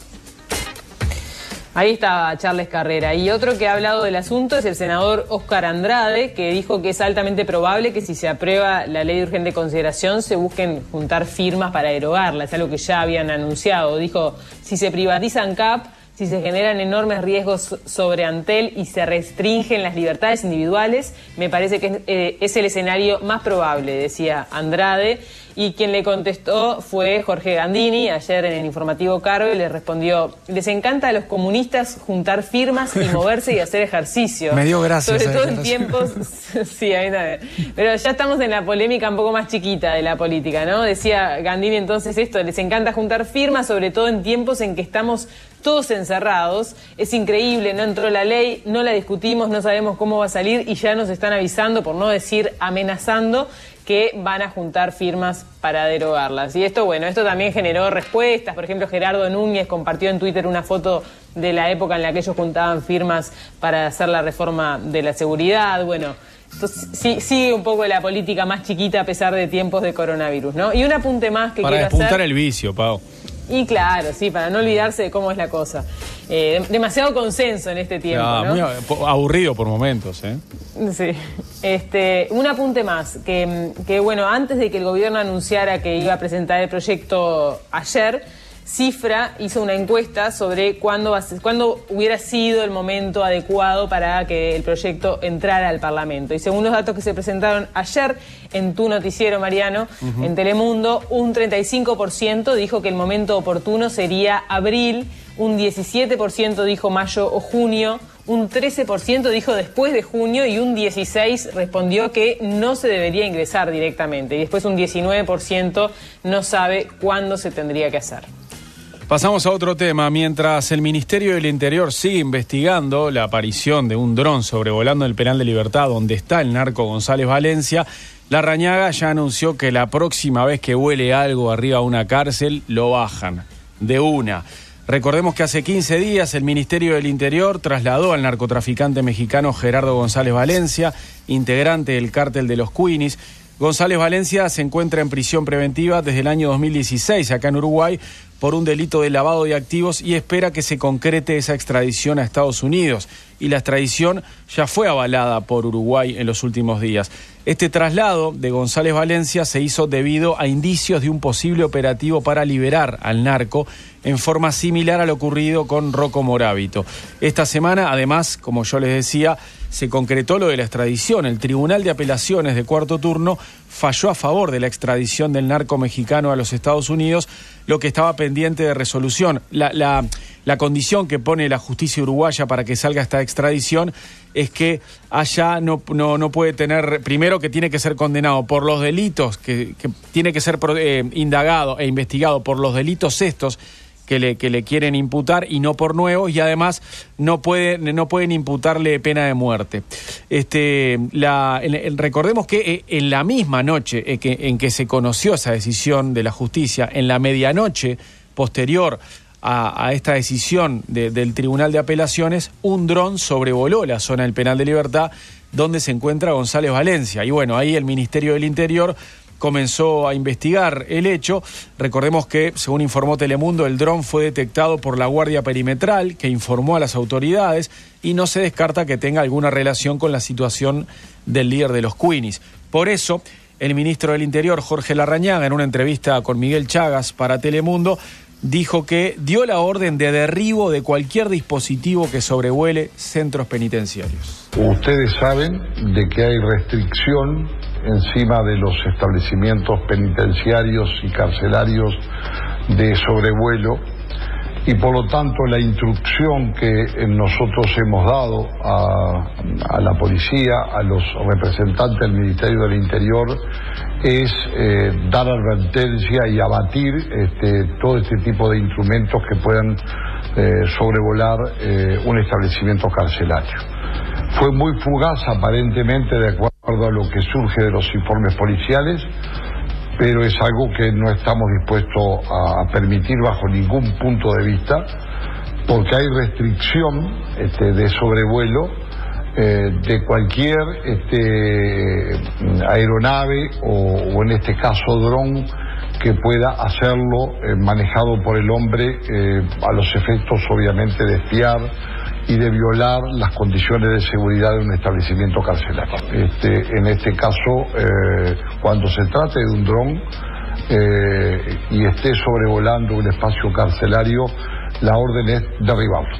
Speaker 2: Ahí está Charles Carrera. Y otro que ha hablado del asunto es el senador Óscar Andrade, que dijo que es altamente probable que si se aprueba la ley de urgente consideración se busquen juntar firmas para derogarla. Es algo que ya habían anunciado. Dijo, si se privatiza ANCAP, si se generan enormes riesgos sobre Antel y se restringen las libertades individuales, me parece que es el escenario más probable, decía Andrade. Y quien le contestó fue Jorge Gandini, ayer en el informativo Carve, le respondió, les encanta a los comunistas juntar firmas y moverse y hacer ejercicio.
Speaker 1: Me dio gracia.
Speaker 2: Sobre todo en tiempos... Sí, a mí también. Pero ya estamos en la polémica un poco más chiquita de la política, ¿no? Decía Gandini entonces esto, les encanta juntar firmas, sobre todo en tiempos en que estamos todos encerrados. Es increíble, no entró la ley, no la discutimos, no sabemos cómo va a salir y ya nos están avisando, por no decir amenazando, que van a juntar firmas para derogarlas. Y esto, bueno, esto también generó respuestas. Por ejemplo, Gerardo Núñez compartió en Twitter una foto de la época en la que ellos juntaban firmas para hacer la reforma de la seguridad. Bueno, esto sigue un poco la política más chiquita a pesar de tiempos de coronavirus, ¿no? Y un apunte más que quiero hacer...
Speaker 1: Para despuntar el vicio, Pau.
Speaker 2: Y claro, sí, para no olvidarse de cómo es la cosa. Demasiado consenso en este tiempo, ¿no?
Speaker 1: Muy aburrido por momentos, ¿eh?
Speaker 2: Sí. Un apunte más, que bueno, antes de que el gobierno anunciara que iba a presentar el proyecto ayer, Cifra hizo una encuesta sobre cuándo hubiera sido el momento adecuado para que el proyecto entrara al Parlamento. Y según los datos que se presentaron ayer en tu noticiero, Mariano, en Telemundo, un 35% dijo que el momento oportuno sería abril, un 17% dijo mayo o junio, un 13% dijo después de junio y un 16% respondió que no se debería ingresar directamente. Y después un 19% no sabe cuándo se tendría que hacer.
Speaker 1: Pasamos a otro tema. Mientras el Ministerio del Interior sigue investigando la aparición de un dron sobrevolando el penal de Libertad donde está el narco González Valencia, Larrañaga ya anunció que la próxima vez que vuele algo arriba a una cárcel, lo bajan de una. Recordemos que hace 15 días el Ministerio del Interior trasladó al narcotraficante mexicano Gerardo González Valencia, integrante del cártel de los Queenies. González Valencia se encuentra en prisión preventiva desde el año 2016 acá en Uruguay por un delito de lavado de activos y espera que se concrete esa extradición a Estados Unidos. Y la extradición ya fue avalada por Uruguay en los últimos días. Este traslado de González Valencia se hizo debido a indicios de un posible operativo para liberar al narco en forma similar a lo ocurrido con Rocco Morábito. Esta semana, además, como yo les decía, se concretó lo de la extradición. El Tribunal de Apelaciones de Cuarto Turno falló a favor de la extradición del narco mexicano a los Estados Unidos, lo que estaba pendiente de resolución. La condición que pone la justicia uruguaya para que salga esta extradición es que allá no puede tener, primero que tiene que ser condenado por los delitos, que tiene que ser indagado e investigado por los delitos estos que le quieren imputar y no por nuevos, y además no pueden imputarle pena de muerte. Recordemos que en la misma noche en que se conoció esa decisión de la justicia, en la medianoche posterior a esta decisión del Tribunal de Apelaciones, un dron sobrevoló la zona del penal de Libertad donde se encuentra González Valencia. Y bueno, ahí el Ministerio del Interior comenzó a investigar el hecho. Recordemos que, según informó Telemundo, el dron fue detectado por la Guardia Perimetral, que informó a las autoridades, y no se descarta que tenga alguna relación con la situación del líder de los Queenies. Por eso, el ministro del Interior, Jorge Larrañaga, en una entrevista con Miguel Chagas para Telemundo, dijo que dio la orden de derribo de cualquier dispositivo que sobrevuele centros penitenciarios.
Speaker 12: Ustedes saben de que hay restricción encima de los establecimientos penitenciarios y carcelarios de sobrevuelo. y por lo tanto la instrucción que nosotros hemos dado a la policía, a los representantes del Ministerio del Interior, es dar advertencia y abatir todo este tipo de instrumentos que puedan sobrevolar un establecimiento carcelario. Fue muy fugaz aparentemente, de acuerdo a lo que surge de los informes policiales, pero es algo que no estamos dispuestos a permitir bajo ningún punto de vista, porque hay restricción de sobrevuelo de cualquier aeronave o en este caso dron que pueda hacerlo manejado por el hombre a los efectos obviamente de espiar y de violar las condiciones de seguridad de un establecimiento carcelario. En este caso, cuando se trate de un dron y esté sobrevolando un espacio carcelario, la orden es derribarlo.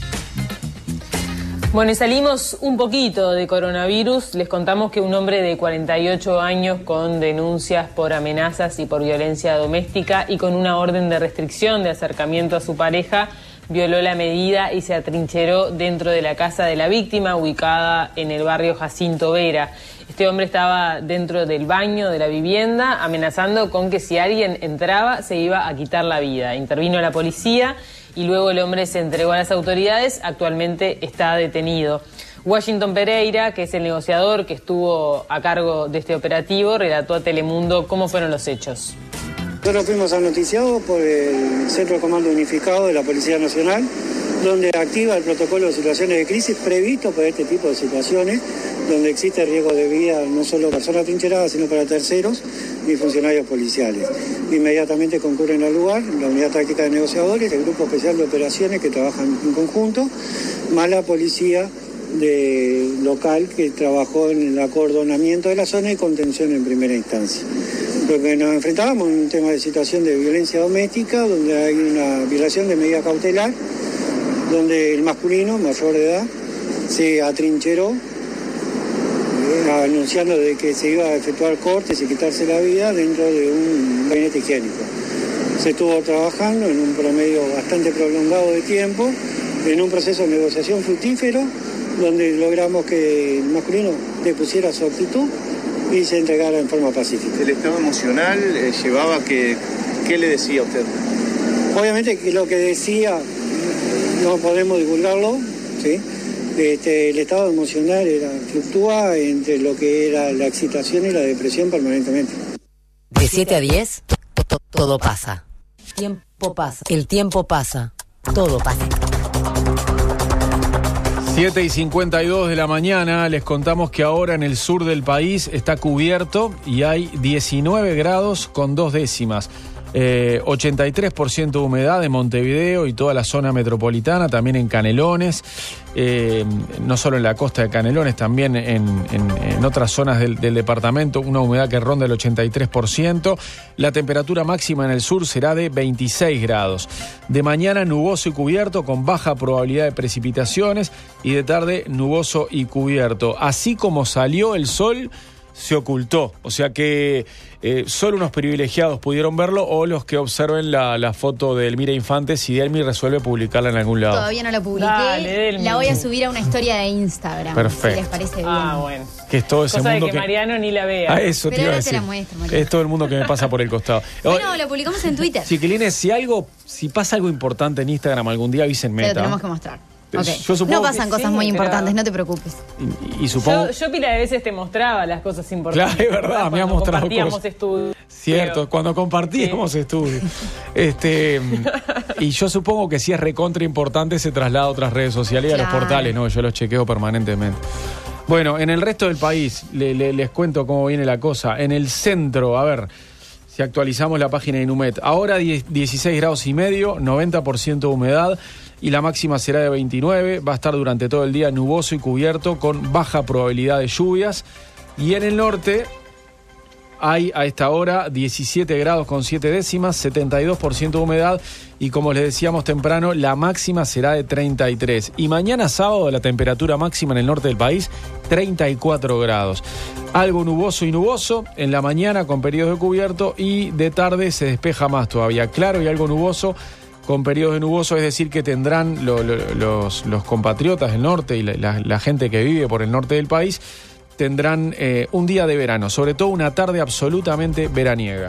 Speaker 2: Bueno, y salimos un poquito de coronavirus. Les contamos que un hombre de 48 años con denuncias por amenazas y por violencia doméstica y con una orden de restricción de acercamiento a su pareja violó la medida y se atrincheró dentro de la casa de la víctima, ubicada en el barrio Jacinto Vera. Este hombre estaba dentro del baño de la vivienda, amenazando con que si alguien entraba se iba a quitar la vida. Intervino la policía y luego el hombre se entregó a las autoridades. Actualmente está detenido. Washington Pereira, que es el negociador que estuvo a cargo de este operativo, relató a Telemundo cómo fueron los hechos.
Speaker 13: Nosotros fuimos anoticiados por el Centro de Comando Unificado de la Policía Nacional, donde activa el protocolo de situaciones de crisis previsto para este tipo de situaciones, donde existe riesgo de vida no solo para personas trincheradas, sino para terceros y funcionarios policiales. Inmediatamente concurren al lugar la Unidad Táctica de Negociadores, el Grupo Especial de Operaciones que trabajan en conjunto, más la policía local que trabajó en el acordonamiento de la zona y contención en primera instancia. Lo que nos enfrentábamos en un tema de situación de violencia doméstica, donde hay una violación de medida cautelar, donde el masculino, mayor de edad, se atrincheró, anunciando de que se iba a efectuar cortes y quitarse la vida dentro de un gabinete higiénico. Se estuvo trabajando en un promedio bastante prolongado de tiempo, en un proceso de negociación fructífero, donde logramos que el masculino depusiera su actitud y se entregara en forma pacífica.
Speaker 14: ¿El estado emocional llevaba que... ¿Qué le decía a usted?
Speaker 13: Obviamente que lo que decía no podemos divulgarlo, ¿sí? El estado emocional fluctúa entre lo que era la excitación y la depresión permanentemente.
Speaker 3: De 7 a 10, todo pasa. Tiempo pasa. El tiempo pasa. Todo pasa.
Speaker 1: 7:52 de la mañana, les contamos que ahora en el sur del país está cubierto y hay 19 grados con 2 décimas. 83% de humedad en Montevideo y toda la zona metropolitana, también en Canelones, no solo en la costa de Canelones, también en otras zonas del departamento, una humedad que ronda el 83%. La temperatura máxima en el sur será de 26 grados. De mañana nuboso y cubierto con baja probabilidad de precipitaciones y de tarde nuboso y cubierto. Así como salió el sol, se ocultó, o sea que solo unos privilegiados pudieron verlo o los que observen la foto de Elmira Infante, si Delmi resuelve publicarla en algún lado.
Speaker 4: Todavía no la publiqué.
Speaker 2: Dale,
Speaker 4: la voy a subir a una historia de Instagram.
Speaker 1: Perfecto.
Speaker 4: Si les parece bien.
Speaker 2: Bueno.
Speaker 1: Que es todo ese
Speaker 2: cosa
Speaker 1: mundo
Speaker 2: de que Mariano ni la vea.
Speaker 1: Eso
Speaker 4: pero
Speaker 1: te iba a
Speaker 4: ahora te
Speaker 1: decir.
Speaker 4: la muestro, Mariano.
Speaker 1: Es todo el mundo que me pasa por el costado.
Speaker 4: Bueno, lo publicamos en Twitter.
Speaker 1: Chiquilines, si pasa algo importante en Instagram algún día, avísenme.
Speaker 4: Te lo tenemos que mostrar. Okay.
Speaker 1: No
Speaker 4: pasan cosas muy importantes, no te preocupes.
Speaker 1: Y supongo...
Speaker 2: Yo pila de veces te mostraba las cosas importantes.
Speaker 1: Claro, es verdad, me ha mostrado
Speaker 2: compartíamos
Speaker 1: cosas.
Speaker 2: Estudios.
Speaker 1: Cierto, cuando compartíamos estudios. Y yo supongo que si es recontra importante se traslada a otras redes sociales y a los portales, ¿no? Yo los chequeo permanentemente. Bueno, en el resto del país, les cuento cómo viene la cosa. En el centro, a ver, si actualizamos la página de Inumet, ahora 16 grados y medio, 90% de humedad y la máxima será de 29, va a estar durante todo el día nuboso y cubierto con baja probabilidad de lluvias. Y en el norte hay a esta hora 17 grados con 7 décimas, 72% de humedad y como les decíamos temprano, la máxima será de 33. Y mañana sábado la temperatura máxima en el norte del país, 34 grados. Algo nuboso y nuboso, en la mañana con periodos de cubierto y de tarde se despeja más todavía. Claro y algo nuboso con periodos de nuboso, es decir, que tendrán los compatriotas del norte y la gente que vive por el norte del país, tendrán un día de verano, sobre todo una tarde absolutamente veraniega.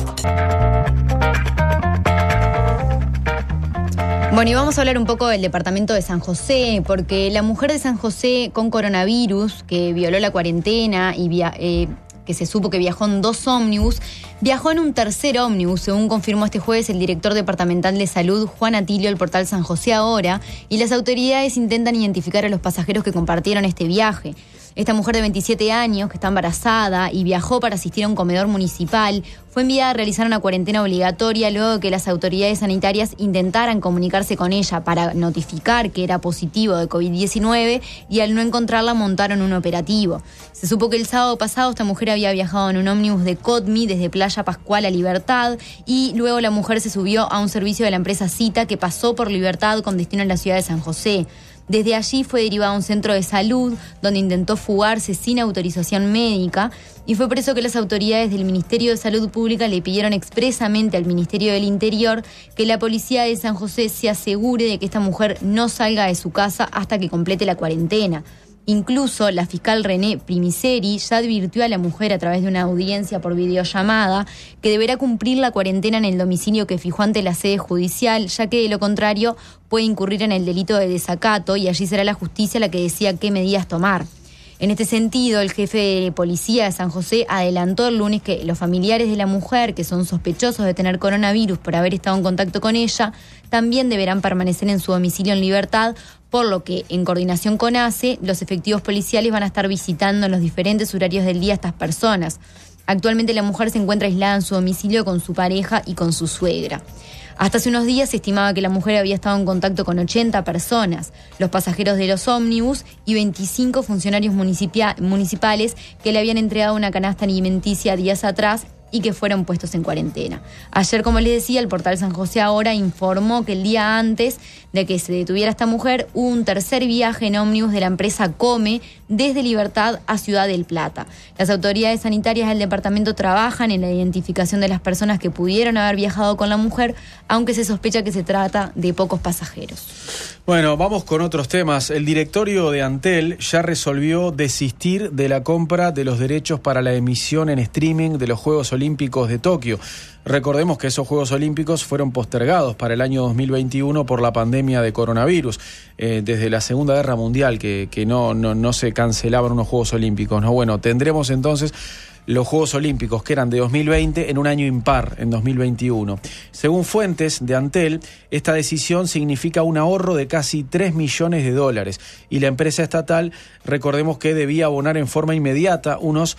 Speaker 4: Bueno, y vamos a hablar un poco del departamento de San José, porque la mujer de San José con coronavirus, que violó la cuarentena y que se supo que viajó en 2 ómnibus, viajó en un tercer ómnibus, según confirmó este jueves el director departamental de salud, Juan Atilio, el portal San José Ahora, y las autoridades intentan identificar a los pasajeros que compartieron este viaje. Esta mujer de 27 años, que está embarazada y viajó para asistir a un comedor municipal, fue enviada a realizar una cuarentena obligatoria luego de que las autoridades sanitarias intentaran comunicarse con ella para notificar que era positivo de COVID-19 y al no encontrarla montaron un operativo. Se supo que el sábado pasado esta mujer había viajado en un ómnibus de Codmi desde Playa Pascual a Libertad y luego la mujer se subió a un servicio de la empresa Cita que pasó por Libertad con destino a la ciudad de San José. Desde allí fue derivado a un centro de salud donde intentó fugarse sin autorización médica y fue por eso que las autoridades del Ministerio de Salud Pública le pidieron expresamente al Ministerio del Interior que la policía de San José se asegure de que esta mujer no salga de su casa hasta que complete la cuarentena. Incluso la fiscal René Primiceri ya advirtió a la mujer a través de una audiencia por videollamada que deberá cumplir la cuarentena en el domicilio que fijó ante la sede judicial, ya que de lo contrario puede incurrir en el delito de desacato y allí será la justicia la que decida qué medidas tomar. En este sentido, el jefe de policía de San José adelantó el lunes que los familiares de la mujer, que son sospechosos de tener coronavirus por haber estado en contacto con ella, también deberán permanecer en su domicilio en Libertad, por lo que, en coordinación con ACE, los efectivos policiales van a estar visitando en los diferentes horarios del día a estas personas. Actualmente la mujer se encuentra aislada en su domicilio con su pareja y con su suegra. Hasta hace unos días se estimaba que la mujer había estado en contacto con 80 personas, los pasajeros de los ómnibus y 25 funcionarios municipales que le habían entregado una canasta alimenticia días atrás y que fueron puestos en cuarentena. Ayer, como les decía, el portal San José Ahora informó que el día antes de que se detuviera esta mujer, hubo un tercer viaje en ómnibus de la empresa Come desde Libertad a Ciudad del Plata. Las autoridades sanitarias del departamento trabajan en la identificación de las personas que pudieron haber viajado con la mujer, aunque se sospecha que se trata de pocos pasajeros.
Speaker 1: Bueno, vamos con otros temas. El directorio de Antel ya resolvió desistir de la compra de los derechos para la emisión en streaming de los Juegos Olímpicos de Tokio. Recordemos que esos Juegos Olímpicos fueron postergados para el año 2021 por la pandemia de coronavirus. Desde la Segunda Guerra Mundial que no se cancelaban unos Juegos Olímpicos, ¿no? Bueno, tendremos entonces los Juegos Olímpicos, que eran de 2020, en un año impar, en 2021. Según fuentes de Antel, esta decisión significa un ahorro de casi $3 millones y la empresa estatal, recordemos que debía abonar en forma inmediata unos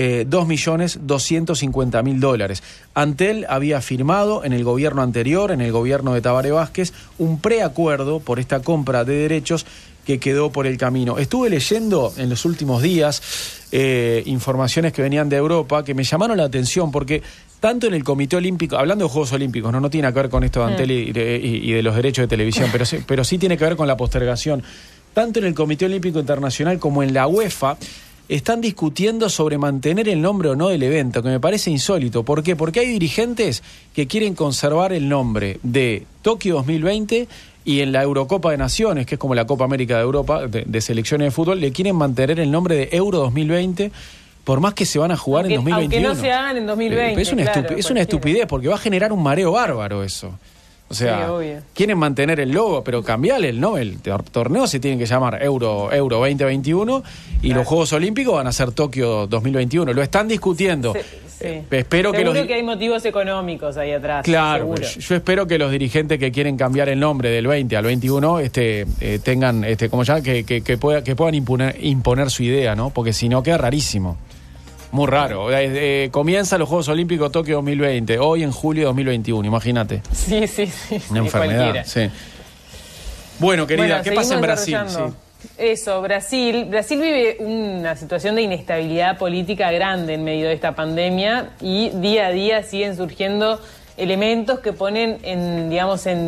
Speaker 1: $2.250.000. Antel había firmado en el gobierno anterior, en el gobierno de Tabaré Vázquez, un preacuerdo por esta compra de derechos que quedó por el camino. Estuve leyendo en los últimos días informaciones que venían de Europa que me llamaron la atención porque tanto en el Comité Olímpico, hablando de Juegos Olímpicos, no tiene que ver con esto de Antel y de los derechos de televisión, pero sí tiene que ver con la postergación. Tanto en el Comité Olímpico Internacional como en la UEFA están discutiendo sobre mantener el nombre o no del evento, que me parece insólito. ¿Por qué? Porque hay dirigentes que quieren conservar el nombre de Tokio 2020 y en la Eurocopa de Naciones, que es como la Copa América de Europa, de selecciones de fútbol, le quieren mantener el nombre de Euro 2020, por más que se van a jugar en 2021.
Speaker 2: Aunque no se hagan en 2020.
Speaker 1: Es una estupidez, porque va a generar un mareo bárbaro eso. O sea, sí, quieren mantener el logo, pero cambiarle el nombre. El torneo se tiene que llamar Euro 2021 y los Juegos Olímpicos van a ser Tokio 2021. Lo están discutiendo.
Speaker 2: Sí.
Speaker 1: Espero
Speaker 2: seguro
Speaker 1: que
Speaker 2: hay motivos económicos ahí atrás.
Speaker 1: Claro, yo espero que los dirigentes que quieren cambiar el nombre del 20 al 21 tengan, como ya que puedan imponer su idea, ¿no? Porque si no queda rarísimo. Muy raro. Comienzan los Juegos Olímpicos Tokio 2020, hoy en julio de 2021, imagínate.
Speaker 2: Sí.
Speaker 1: Una enfermedad, sí. Bueno, querida, ¿qué pasa en Brasil? Sí.
Speaker 2: Eso, Brasil vive una situación de inestabilidad política grande en medio de esta pandemia y día a día siguen surgiendo elementos que ponen en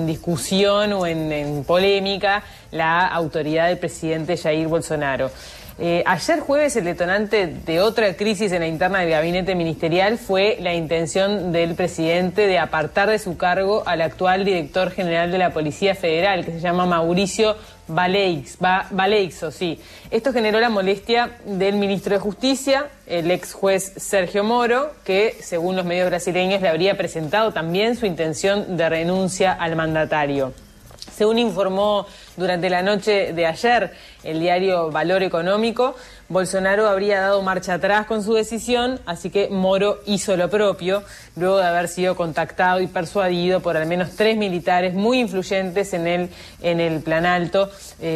Speaker 2: discusión o en polémica la autoridad del presidente Jair Bolsonaro. Ayer jueves el detonante de otra crisis en la interna del gabinete ministerial fue la intención del presidente de apartar de su cargo al actual director general de la Policía Federal, que se llama Mauricio Valeixo, sí. Esto generó la molestia del ministro de Justicia, el ex juez Sergio Moro, que según los medios brasileños le habría presentado también su intención de renuncia al mandatario. Según informó durante la noche de ayer el diario Valor Económico, Bolsonaro habría dado marcha atrás con su decisión, así que Moro hizo lo propio, luego de haber sido contactado y persuadido por al menos 3 militares muy influyentes en el Planalto.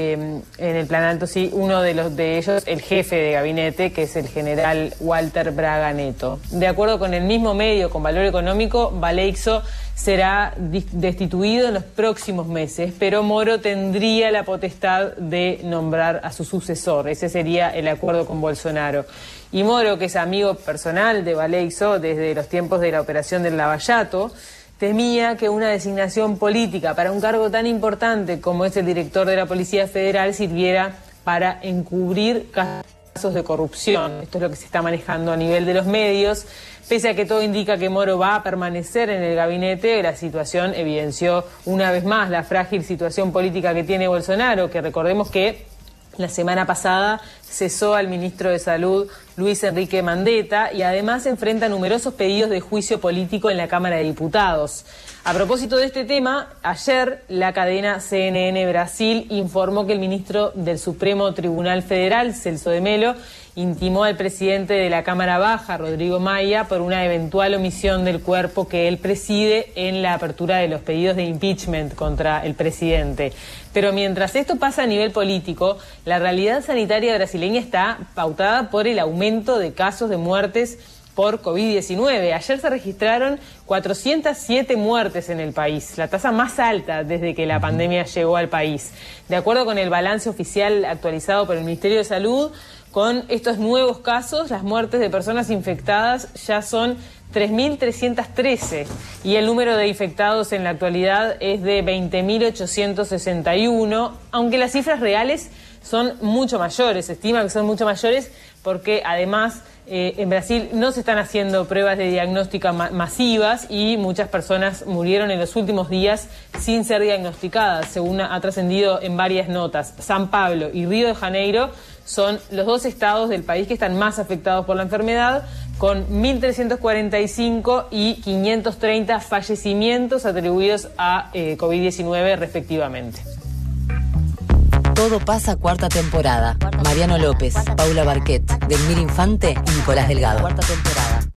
Speaker 2: Sí, uno de ellos, el jefe de gabinete, que es el general Walter Braga Neto. De acuerdo con el mismo medio, con Valor Económico, Valeixo será destituido en los próximos meses, pero Moro tendría la potestad de nombrar a su sucesor. Ese sería el acuerdo con Bolsonaro. Y Moro, que es amigo personal de Valeixo desde los tiempos de la operación del Lavallato, temía que una designación política para un cargo tan importante como es el director de la Policía Federal sirviera para encubrir casos de corrupción. Esto es lo que se está manejando a nivel de los medios. Pese a que todo indica que Moro va a permanecer en el gabinete, la situación evidenció una vez más la frágil situación política que tiene Bolsonaro, que recordemos que la semana pasada cesó al ministro de Salud, Luis Enrique Mandetta, y además enfrenta numerosos pedidos de juicio político en la Cámara de Diputados. A propósito de este tema, ayer la cadena CNN Brasil informó que el ministro del Supremo Tribunal Federal, Celso de Mello, intimó al presidente de la Cámara Baja, Rodrigo Maia, por una eventual omisión del cuerpo que él preside en la apertura de los pedidos de impeachment contra el presidente. Pero mientras esto pasa a nivel político, la realidad sanitaria brasileña está pautada por el aumento de casos de muertes por COVID-19. Ayer se registraron 407 muertes en el país, la tasa más alta desde que la pandemia llegó al país. De acuerdo con el balance oficial actualizado por el Ministerio de Salud, con estos nuevos casos, las muertes de personas infectadas ya son 3.313 y el número de infectados en la actualidad es de 20.861, aunque las cifras reales son mucho mayores. Se estima que son mucho mayores porque además en Brasil no se están haciendo pruebas de diagnóstica masivas y muchas personas murieron en los últimos días sin ser diagnosticadas, según ha trascendido en varias notas. San Pablo y Río de Janeiro son los dos estados del país que están más afectados por la enfermedad, con 1.345 y 530 fallecimientos atribuidos a COVID-19 respectivamente.
Speaker 3: Todo pasa, cuarta temporada. Mariano López, Paula Barquet, Delmira Infante y Nicolás Delgado. Cuarta temporada.